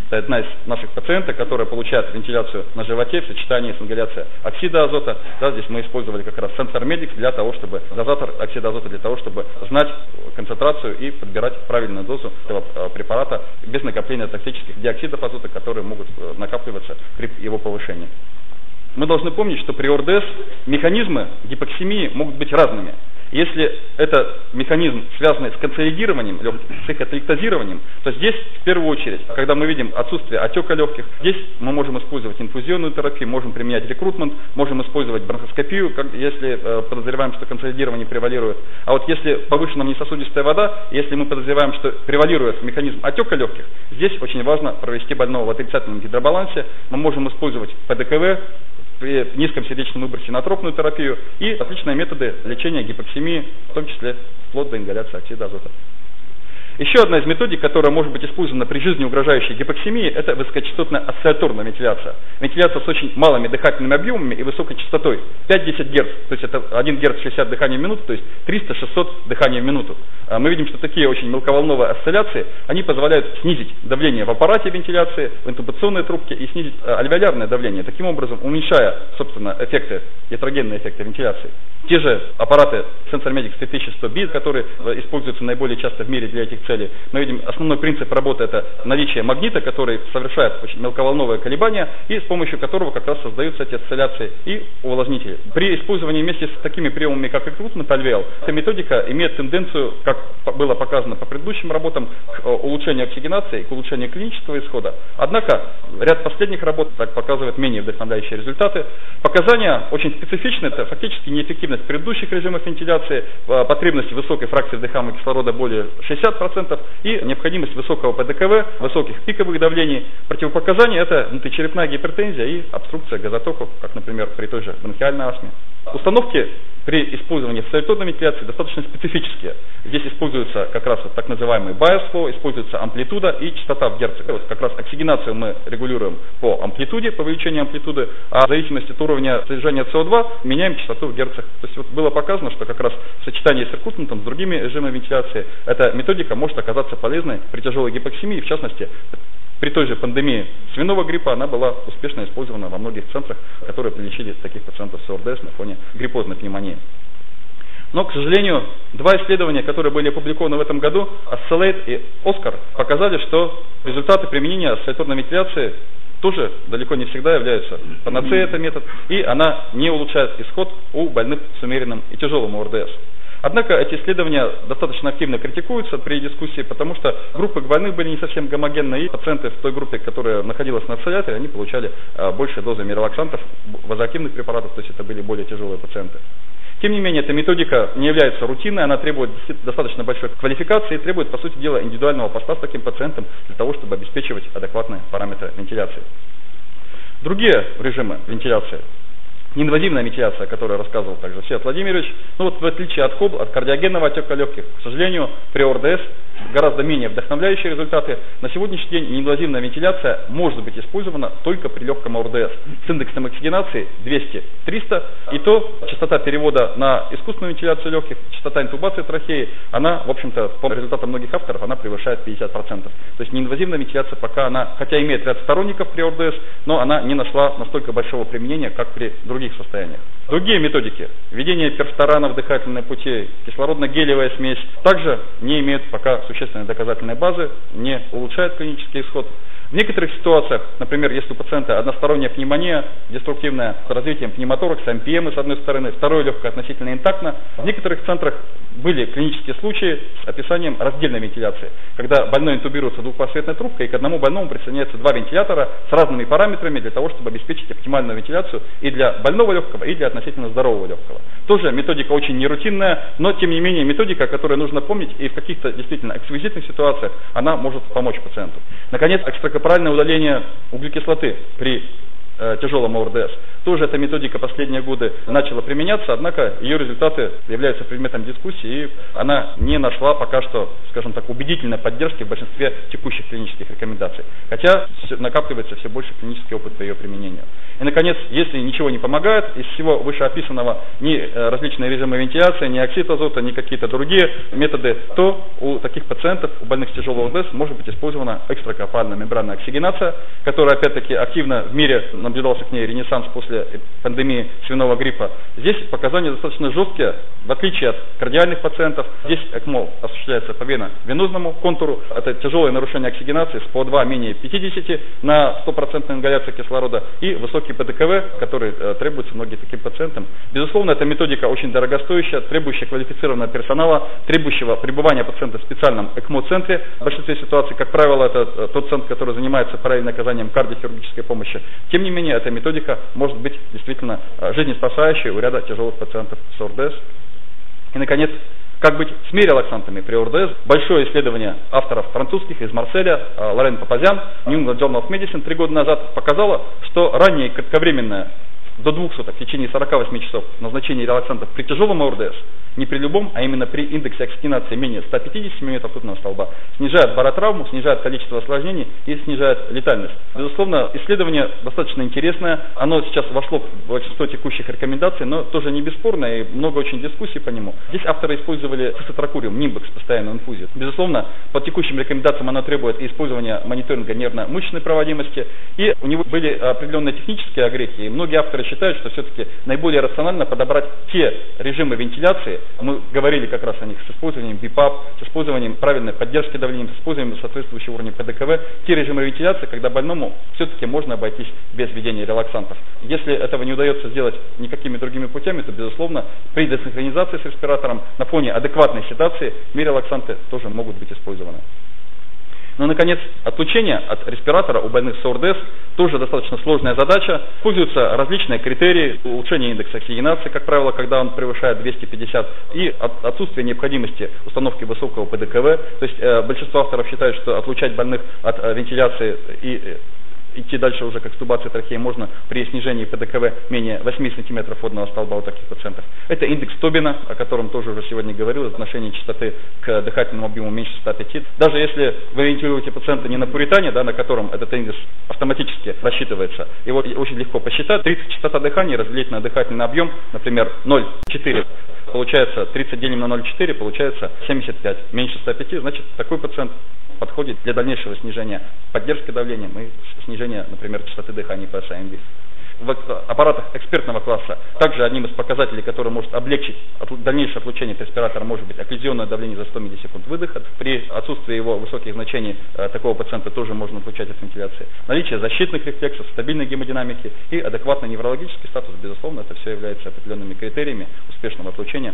Speaker 1: Это одна из наших пациенток, которая получает вентиляцию на животе в сочетании с ингаляцией оксида азота. Да, здесь мы использовали как раз SensorMedics для того, чтобы дозатор оксида азота, для того, чтобы знать концентрацию и подбирать правильную дозу этого препарата без накопления токсических диоксидов азота, которые могут накапливаться при его повышении. Мы должны помнить, что при ОРДС механизмы гипоксемии могут быть разными. Если это механизм, связанный с консолидированием легких, с их ателектазированием, то здесь, в первую очередь, когда мы видим отсутствие отека легких, здесь мы можем использовать инфузионную терапию, можем применять рекрутмент, можем использовать бронхоскопию, если подозреваем, что консолидирование превалирует. А вот если повышена несосудистая вода, если мы подозреваем, что превалирует механизм отека легких, здесь очень важно провести больного в отрицательном гидробалансе. Мы можем использовать ПДКВ, при низком сердечном выбросе инотропную терапию и отличные методы лечения гипоксемии, в том числе вплоть до ингаляции оксида азота. Еще одна из методик, которая может быть использована при жизнеугрожающей гипоксемии, это высокочастотная осцилляторная вентиляция. Вентиляция с очень малыми дыхательными объемами и высокой частотой, 5-10 Гц, то есть это 1 Гц 60 дыханий в минуту, то есть 300-600 дыханий в минуту. Мы видим, что такие очень мелковолновые осцилляции, они позволяют снизить давление в аппарате вентиляции, в интубационной трубке и снизить альвеолярное давление, таким образом уменьшая, собственно, эффекты, ятрогенные эффекты вентиляции. Те же аппараты SensorMedics 3100B, которые используются наиболее часто в мире для этих целей, мы видим, основной принцип работы — это наличие магнита, который совершает очень мелковолновые колебания и с помощью которого как раз создаются эти осцилляции, и увлажнители. При использовании вместе с такими приемами, как рекрутмент альвеол, эта методика имеет тенденцию, как было показано по предыдущим работам, к улучшению оксигенации и к улучшению клинического исхода. Однако ряд последних работ так показывает менее вдохновляющие результаты. Показания очень специфичны, это фактически неэффективность предыдущих режимов вентиляции, потребность высокой фракции вдыхаемого кислорода более 60% и необходимость высокого ПДКВ, высоких пиковых давлений. Противопоказания — это внутричерепная гипертензия и обструкция газотоков, как, например, при той же бронхиальной астме. Установки при использовании осцилляторной вентиляции достаточно специфические. Здесь используется как раз вот так называемый bias flow, используется амплитуда и частота в герцах. Вот как раз оксигенацию мы регулируем по амплитуде, по увеличению амплитуды, а в зависимости от уровня содержания СО2 меняем частоту в герцах. То есть вот было показано, что как раз в сочетании с рекрутментом, с другими режимами вентиляции, эта методика может оказаться полезной при тяжелой гипоксемии, в частности, при той же пандемии свиного гриппа она была успешно использована во многих центрах, которые лечили таких пациентов с ОРДС на фоне гриппозной пневмонии. Но, к сожалению, два исследования, которые были опубликованы в этом году, Oscillate и Oscar, показали, что результаты применения осцилляторной вентиляции тоже далеко не всегда являются панацеей, это метод, и она не улучшает исход у больных с умеренным и тяжелым ОРДС. Однако эти исследования достаточно активно критикуются при дискуссии, потому что группы больных были не совсем гомогенны, и пациенты в той группе, которая находилась на осцилляторе, они получали большие дозы миролаксантов, вазоактивных препаратов, то есть это были более тяжелые пациенты. Тем не менее, эта методика не является рутинной, она требует достаточно большой квалификации и требует, по сути дела, индивидуального подхода к таким пациентам для того, чтобы обеспечивать адекватные параметры вентиляции. Другие режимы вентиляции. Неинвазивная вентиляция, о которой рассказывал также Всеволод Владимирович, ну вот в отличие от ХОБ, от кардиогенного отека легких, к сожалению, при ОРДС гораздо менее вдохновляющие результаты. На сегодняшний день неинвазивная вентиляция может быть использована только при легком ОРДС с индексом оксигенации 200-300, и то частота перевода на искусственную вентиляцию легких, частота интубации трахеи, она, в общем-то, по результатам многих авторов, она превышает 50%. То есть неинвазивная вентиляция пока она, хотя имеет ряд сторонников при ОРДС, но она не нашла настолько большого применения, как при других состояниях. Другие методики, введение перфторана в дыхательные пути, кислородно-гелевая смесь, также не имеют пока существенной доказательной базы, не улучшают клинический исход. В некоторых ситуациях, например, если у пациента односторонняя пневмония, деструктивная, с развитием пневмоторакса, МПМ с одной стороны, второе легкое относительно интактно, в некоторых центрах были клинические случаи с описанием раздельной вентиляции, когда больной интубируется двухпросветной трубкой, и к одному больному присоединяются два вентилятора с разными параметрами для того, чтобы обеспечить оптимальную вентиляцию и для больного легкого, и для относительно здорового легкого. Тоже методика очень нерутинная, но тем не менее методика, которую нужно помнить, и в каких-то действительно эксклюзивных ситуациях она может помочь пациенту. Наконец, экстракорпоральное удаление углекислоты при тяжелом ОРДС. Тоже эта методика последние годы начала применяться, однако ее результаты являются предметом дискуссии, и она не нашла пока что, скажем так, убедительной поддержки в большинстве текущих клинических рекомендаций. Хотя накапливается все больше клинический опыт по ее применению. И, наконец, если ничего не помогает, из всего вышеописанного ни различные режимы вентиляции, ни оксид азота, ни какие-то другие методы, то у таких пациентов, у больных с тяжелой ОРДС, может быть использована экстракорпоральная мембранная оксигенация, которая, опять-таки, активно в мире наблюдался к ней ренессанс после пандемии свиного гриппа. Здесь показания достаточно жесткие, в отличие от кардиальных пациентов. Здесь ЭКМО осуществляется по венозному контуру. Это тяжелое нарушение оксигенации с ПО2 менее 50 на 100% ингаляции кислорода и высокий ПДКВ, который требуется многим таким пациентам. Безусловно, эта методика очень дорогостоящая, требующая квалифицированного персонала, требующего пребывания пациента в специальном ЭКМО-центре. В большинстве ситуаций, как правило, это тот центр, который занимается параллельно оказанием кардиохирургической помощи. Тем не менее, эта методика может быть действительно жизнеспасающей у ряда тяжелых пациентов с ОРДС. И, наконец, как быть с миорелаксантами при ОРДС? Большое исследование авторов французских из Марселя, Лорен Папазян, New England Journal of Medicine 3 года назад показало, что раннее кратковременное до 2 суток в течение 48 часов назначение релаксантов при тяжелом ОРДС, не при любом, а именно при индексе оксигенации менее 150 мм ртутного столба, снижает баротравму, снижает количество осложнений и снижает летальность. Безусловно, исследование достаточно интересное, оно сейчас вошло в большинство текущих рекомендаций, но тоже не бесспорно и много очень дискуссий по нему. Здесь авторы использовали цисотракуриум, нимбекс, постоянную инфузию. Безусловно, по текущим рекомендациям оно требует использования мониторинга нервно-мышечной проводимости, и у него были определенные технические огрехи, и многие авторы считают, что все-таки наиболее рационально подобрать те режимы вентиляции, мы говорили как раз о них, с использованием BiPAP, с использованием правильной поддержки давления, с использованием соответствующего уровня ПДКВ, те режимы вентиляции, когда больному все-таки можно обойтись без введения релаксантов. Если этого не удается сделать никакими другими путями, то, безусловно, при десинхронизации с респиратором на фоне адекватной седации миорелаксанты тоже могут быть использованы. Ну, наконец, отлучение от респиратора у больных с ОРДС тоже достаточно сложная задача. Используются различные критерии улучшения индекса оксигенации, как правило, когда он превышает 250, и отсутствие необходимости установки высокого ПДКВ. То есть большинство авторов считают, что отлучать больных от вентиляции и идти дальше уже к экстубации трахеи можно при снижении ПДКВ менее 8 см водного столба у таких пациентов. Это индекс Тобина, о котором тоже уже сегодня говорил, отношение частоты к дыхательному объему меньше 105. Даже если вы вентилируете пациента не на пуритане, да, на котором этот индекс автоматически рассчитывается, его очень легко посчитать. 30 частота дыхания разделить на дыхательный объем, например, 0,4. Получается 30 делим на 0,4, получается 75. Меньше 105, значит, такой пациент подходит для дальнейшего снижения поддержки давления и снижения, например, частоты дыхания по САМБ. В аппаратах экспертного класса также одним из показателей, который может облегчить дальнейшее отлучение от респиратора, может быть окклюзионное давление за 100 миллисекунд выдоха. При отсутствии его высоких значений такого пациента тоже можно отлучать от вентиляции. Наличие защитных рефлексов, стабильной гемодинамики и адекватный неврологический статус, безусловно, это все является определенными критериями успешного отлучения.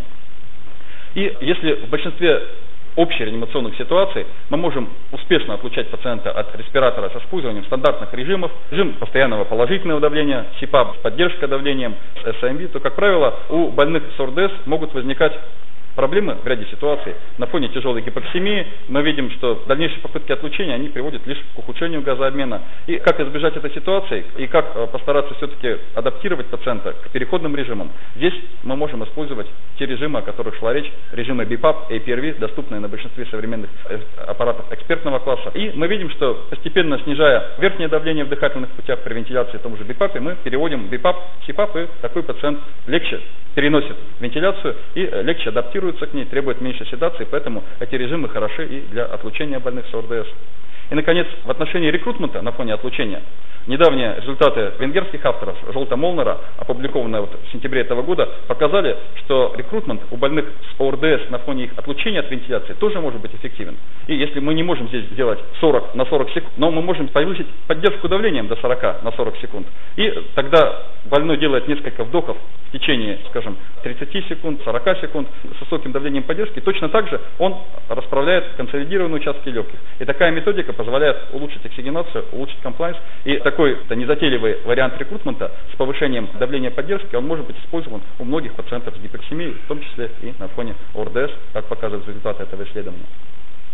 Speaker 1: И если в большинстве общей реанимационных ситуаций мы можем успешно отлучать пациента от респиратора с использованием стандартных режимов, режим постоянного положительного давления, СИПАП с поддержкой давлением, с САМБ, то, как правило, у больных с ОРДС могут возникать проблемы в ряде ситуаций. На фоне тяжелой гипоксемии мы видим, что дальнейшие попытки отлучения они приводят лишь к ухудшению газообмена. И как избежать этой ситуации, и как постараться все-таки адаптировать пациента к переходным режимам, здесь мы можем использовать те режимы, о которых шла речь, режимы BiPAP, APRV, доступные на большинстве современных аппаратов экспертного класса. И мы видим, что постепенно снижая верхнее давление в дыхательных путях при вентиляции в том же BiPAP, мы переводим BiPAP, СИПАП, и такой пациент легче переносит вентиляцию и легче адаптируется к ней, требует меньше седации, поэтому эти режимы хороши и для отлучения больных с ОРДС. И, наконец, в отношении рекрутмента на фоне отлучения, недавние результаты венгерских авторов Жолта Молнера, опубликованные в сентябре этого года, показали, что рекрутмент у больных с ОРДС на фоне их отлучения от вентиляции тоже может быть эффективен. И если мы не можем здесь сделать 40 на 40 секунд, но мы можем повысить поддержку давлением до 40 на 40 секунд, и тогда больной делает несколько вдохов в течение, скажем, 30 секунд, 40 секунд с высоким давлением поддержки, точно так же он расправляет консолидированные участки легких. И такая методика позволяет улучшить оксигенацию, улучшить комплайнс. И такой незатейливый вариант рекрутмента с повышением давления поддержки, он может быть использован у многих пациентов с гипоксемией, в том числе и на фоне ОРДС, как показывают результаты этого исследования.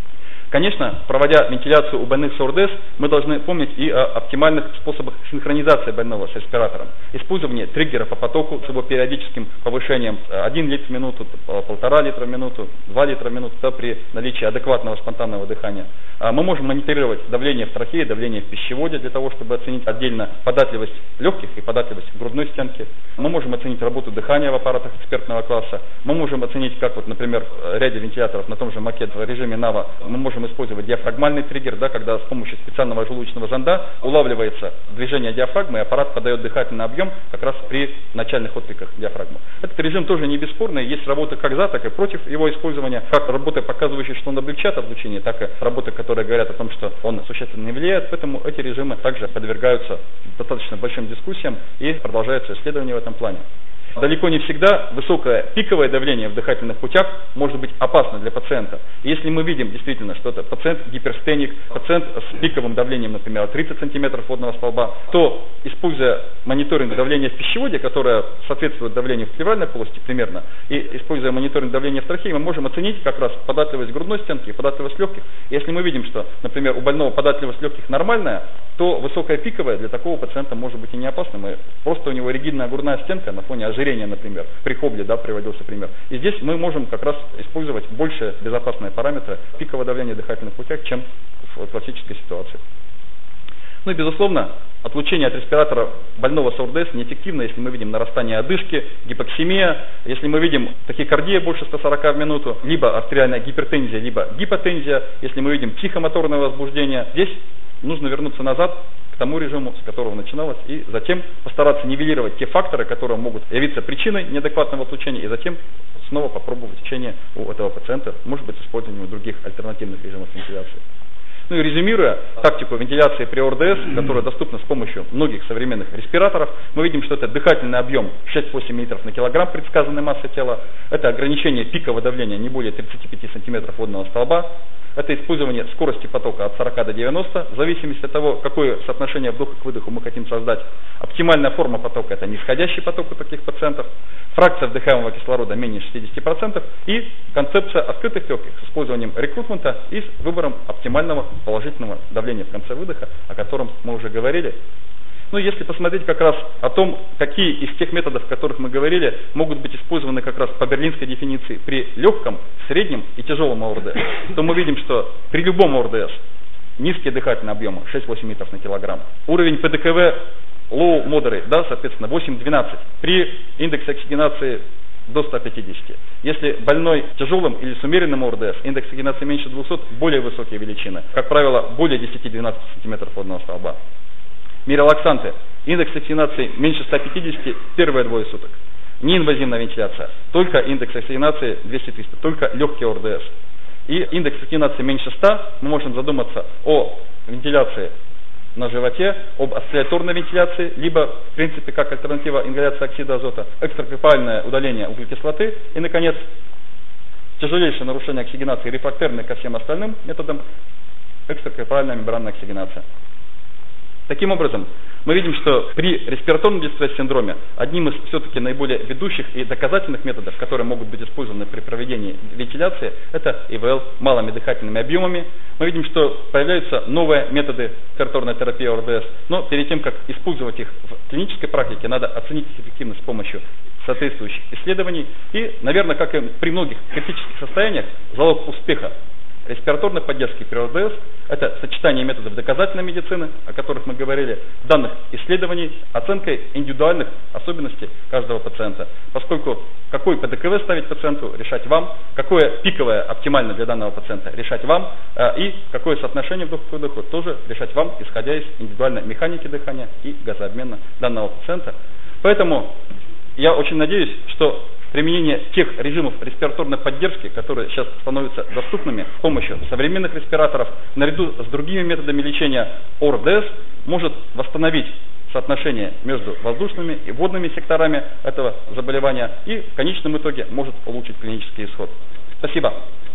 Speaker 1: Конечно, проводя вентиляцию у больных с ОРДС, мы должны помнить и о оптимальных способах синхронизации больного с респиратором. Использование триггера по потоку с его периодическим повышением 1 литр в минуту, 1,5 литра в минуту, 2 литра в минуту, да, при наличии адекватного спонтанного дыхания. Мы можем мониторировать давление в трахее, давление в пищеводе для того, чтобы оценить отдельно податливость легких и податливость грудной стенки. Мы можем оценить работу дыхания в аппаратах экспертного класса. Мы можем оценить, как вот, например, в ряде вентиляторов на том же Макет в режиме NAVA мы можем использовать диафрагмальный триггер, да, когда с помощью специального желудочного зонда улавливается движение диафрагмы, и аппарат подает дыхательный объем как раз при начальных откликах диафрагмы. Этот режим тоже не бесспорный, есть работы как за, так и против его использования, как работы, показывающие, что он облегчает облучение, так и работы, которые говорят о том, что он существенно не влияет, поэтому эти режимы также подвергаются достаточно большим дискуссиям и продолжаются исследования в этом плане. Далеко не всегда высокое пиковое давление в дыхательных путях может быть опасно для пациента. Если мы видим действительно, что это пациент гиперстеник, пациент с пиковым давлением, например, 30 см водного столба, то, используя мониторинг давления в пищеводе, которое соответствует давлению в плевральной полости примерно, и используя мониторинг давления в трахее, мы можем оценить как раз податливость грудной стенки и податливость легких. Если мы видим, что, например, у больного податливость легких нормальная, то высокая пиковая для такого пациента может быть и не опасным. Просто у него ригидная грудная стенка на фоне ожирения, например, при Хобле, да, приводился пример. И здесь мы можем как раз использовать больше безопасные параметры пикового давления в дыхательных путях, чем в классической ситуации. Ну и, безусловно, отлучение от респиратора больного с ОРДС неэффективно, если мы видим нарастание одышки, гипоксемия, если мы видим тахикардия больше 140 в минуту, либо артериальная гипертензия, либо гипотензия, если мы видим психомоторное возбуждение. Здесь нужно вернуться назад к тому режиму, с которого начиналось, и затем постараться нивелировать те факторы, которые могут явиться причиной неадекватного отлучения, и затем снова попробовать лечение у этого пациента, может быть, с использованием других альтернативных режимов вентиляции. Ну и резюмируя тактику вентиляции при ОРДС, которая доступна с помощью многих современных респираторов, мы видим, что это дыхательный объем 6-8 литров на килограмм предсказанной массы тела, это ограничение пикового давления не более 35 см водного столба, это использование скорости потока от 40 до 90, в зависимости от того, какое соотношение вдоха к выдоху мы хотим создать. Оптимальная форма потока – это нисходящий поток у таких пациентов, фракция вдыхаемого кислорода менее 60% и концепция открытых легких с использованием рекрутмента и с выбором оптимального положительного давления в конце выдоха, о котором мы уже говорили. Ну, если посмотреть как раз о том, какие из тех методов, о которых мы говорили, могут быть использованы как раз по берлинской дефиниции при легком, среднем и тяжелом ОРДС, то мы видим, что при любом ОРДС низкие дыхательные объемы 6-8 литров на килограмм, уровень ПДКВ low moderate, да, соответственно 8-12, при индексе оксигенации до 150. Если больной тяжелым или с умеренным ОРДС, индекс оксигенации меньше 200, более высокие величины, как правило, более 10-12 см водного столба. Миролаксанты. Индекс оксигенации меньше 150 первые двое суток. Неинвазивная вентиляция. Только индекс оксигенации 200-300. Только легкий ОРДС. И индекс оксигенации меньше 100. Мы можем задуматься о вентиляции на животе, об осцилляторной вентиляции, либо, в принципе, как альтернатива ингаляции оксида азота, экстракорпоральное удаление углекислоты. И, наконец, тяжелейшее нарушение оксигенации, рефрактерное ко всем остальным методам, экстракорпоральная мембранная оксигенация. Таким образом, мы видим, что при респираторном дистресс-синдроме одним из все-таки наиболее ведущих и доказательных методов, которые могут быть использованы при проведении вентиляции, это ИВЛ малыми дыхательными объемами. Мы видим, что появляются новые методы респираторной терапии ОРДС, но перед тем, как использовать их в клинической практике, надо оценить их эффективность с помощью соответствующих исследований. И, наверное, как и при многих критических состояниях, залог успеха респираторной поддержки при ОРДС – это сочетание методов доказательной медицины, о которых мы говорили, данных исследований, оценкой индивидуальных особенностей каждого пациента. Поскольку какой ПДКВ ставить пациенту, решать вам, какое пиковое оптимально для данного пациента, решать вам, и какое соотношение вдох к выдоху тоже решать вам, исходя из индивидуальной механики дыхания и газообмена данного пациента. Поэтому я очень надеюсь, что применение тех режимов респираторной поддержки, которые сейчас становятся доступными с помощью современных респираторов, наряду с другими методами лечения ОРДС, может восстановить соотношение между воздушными и водными секторами этого заболевания и в конечном итоге может улучшить клинический исход. Спасибо.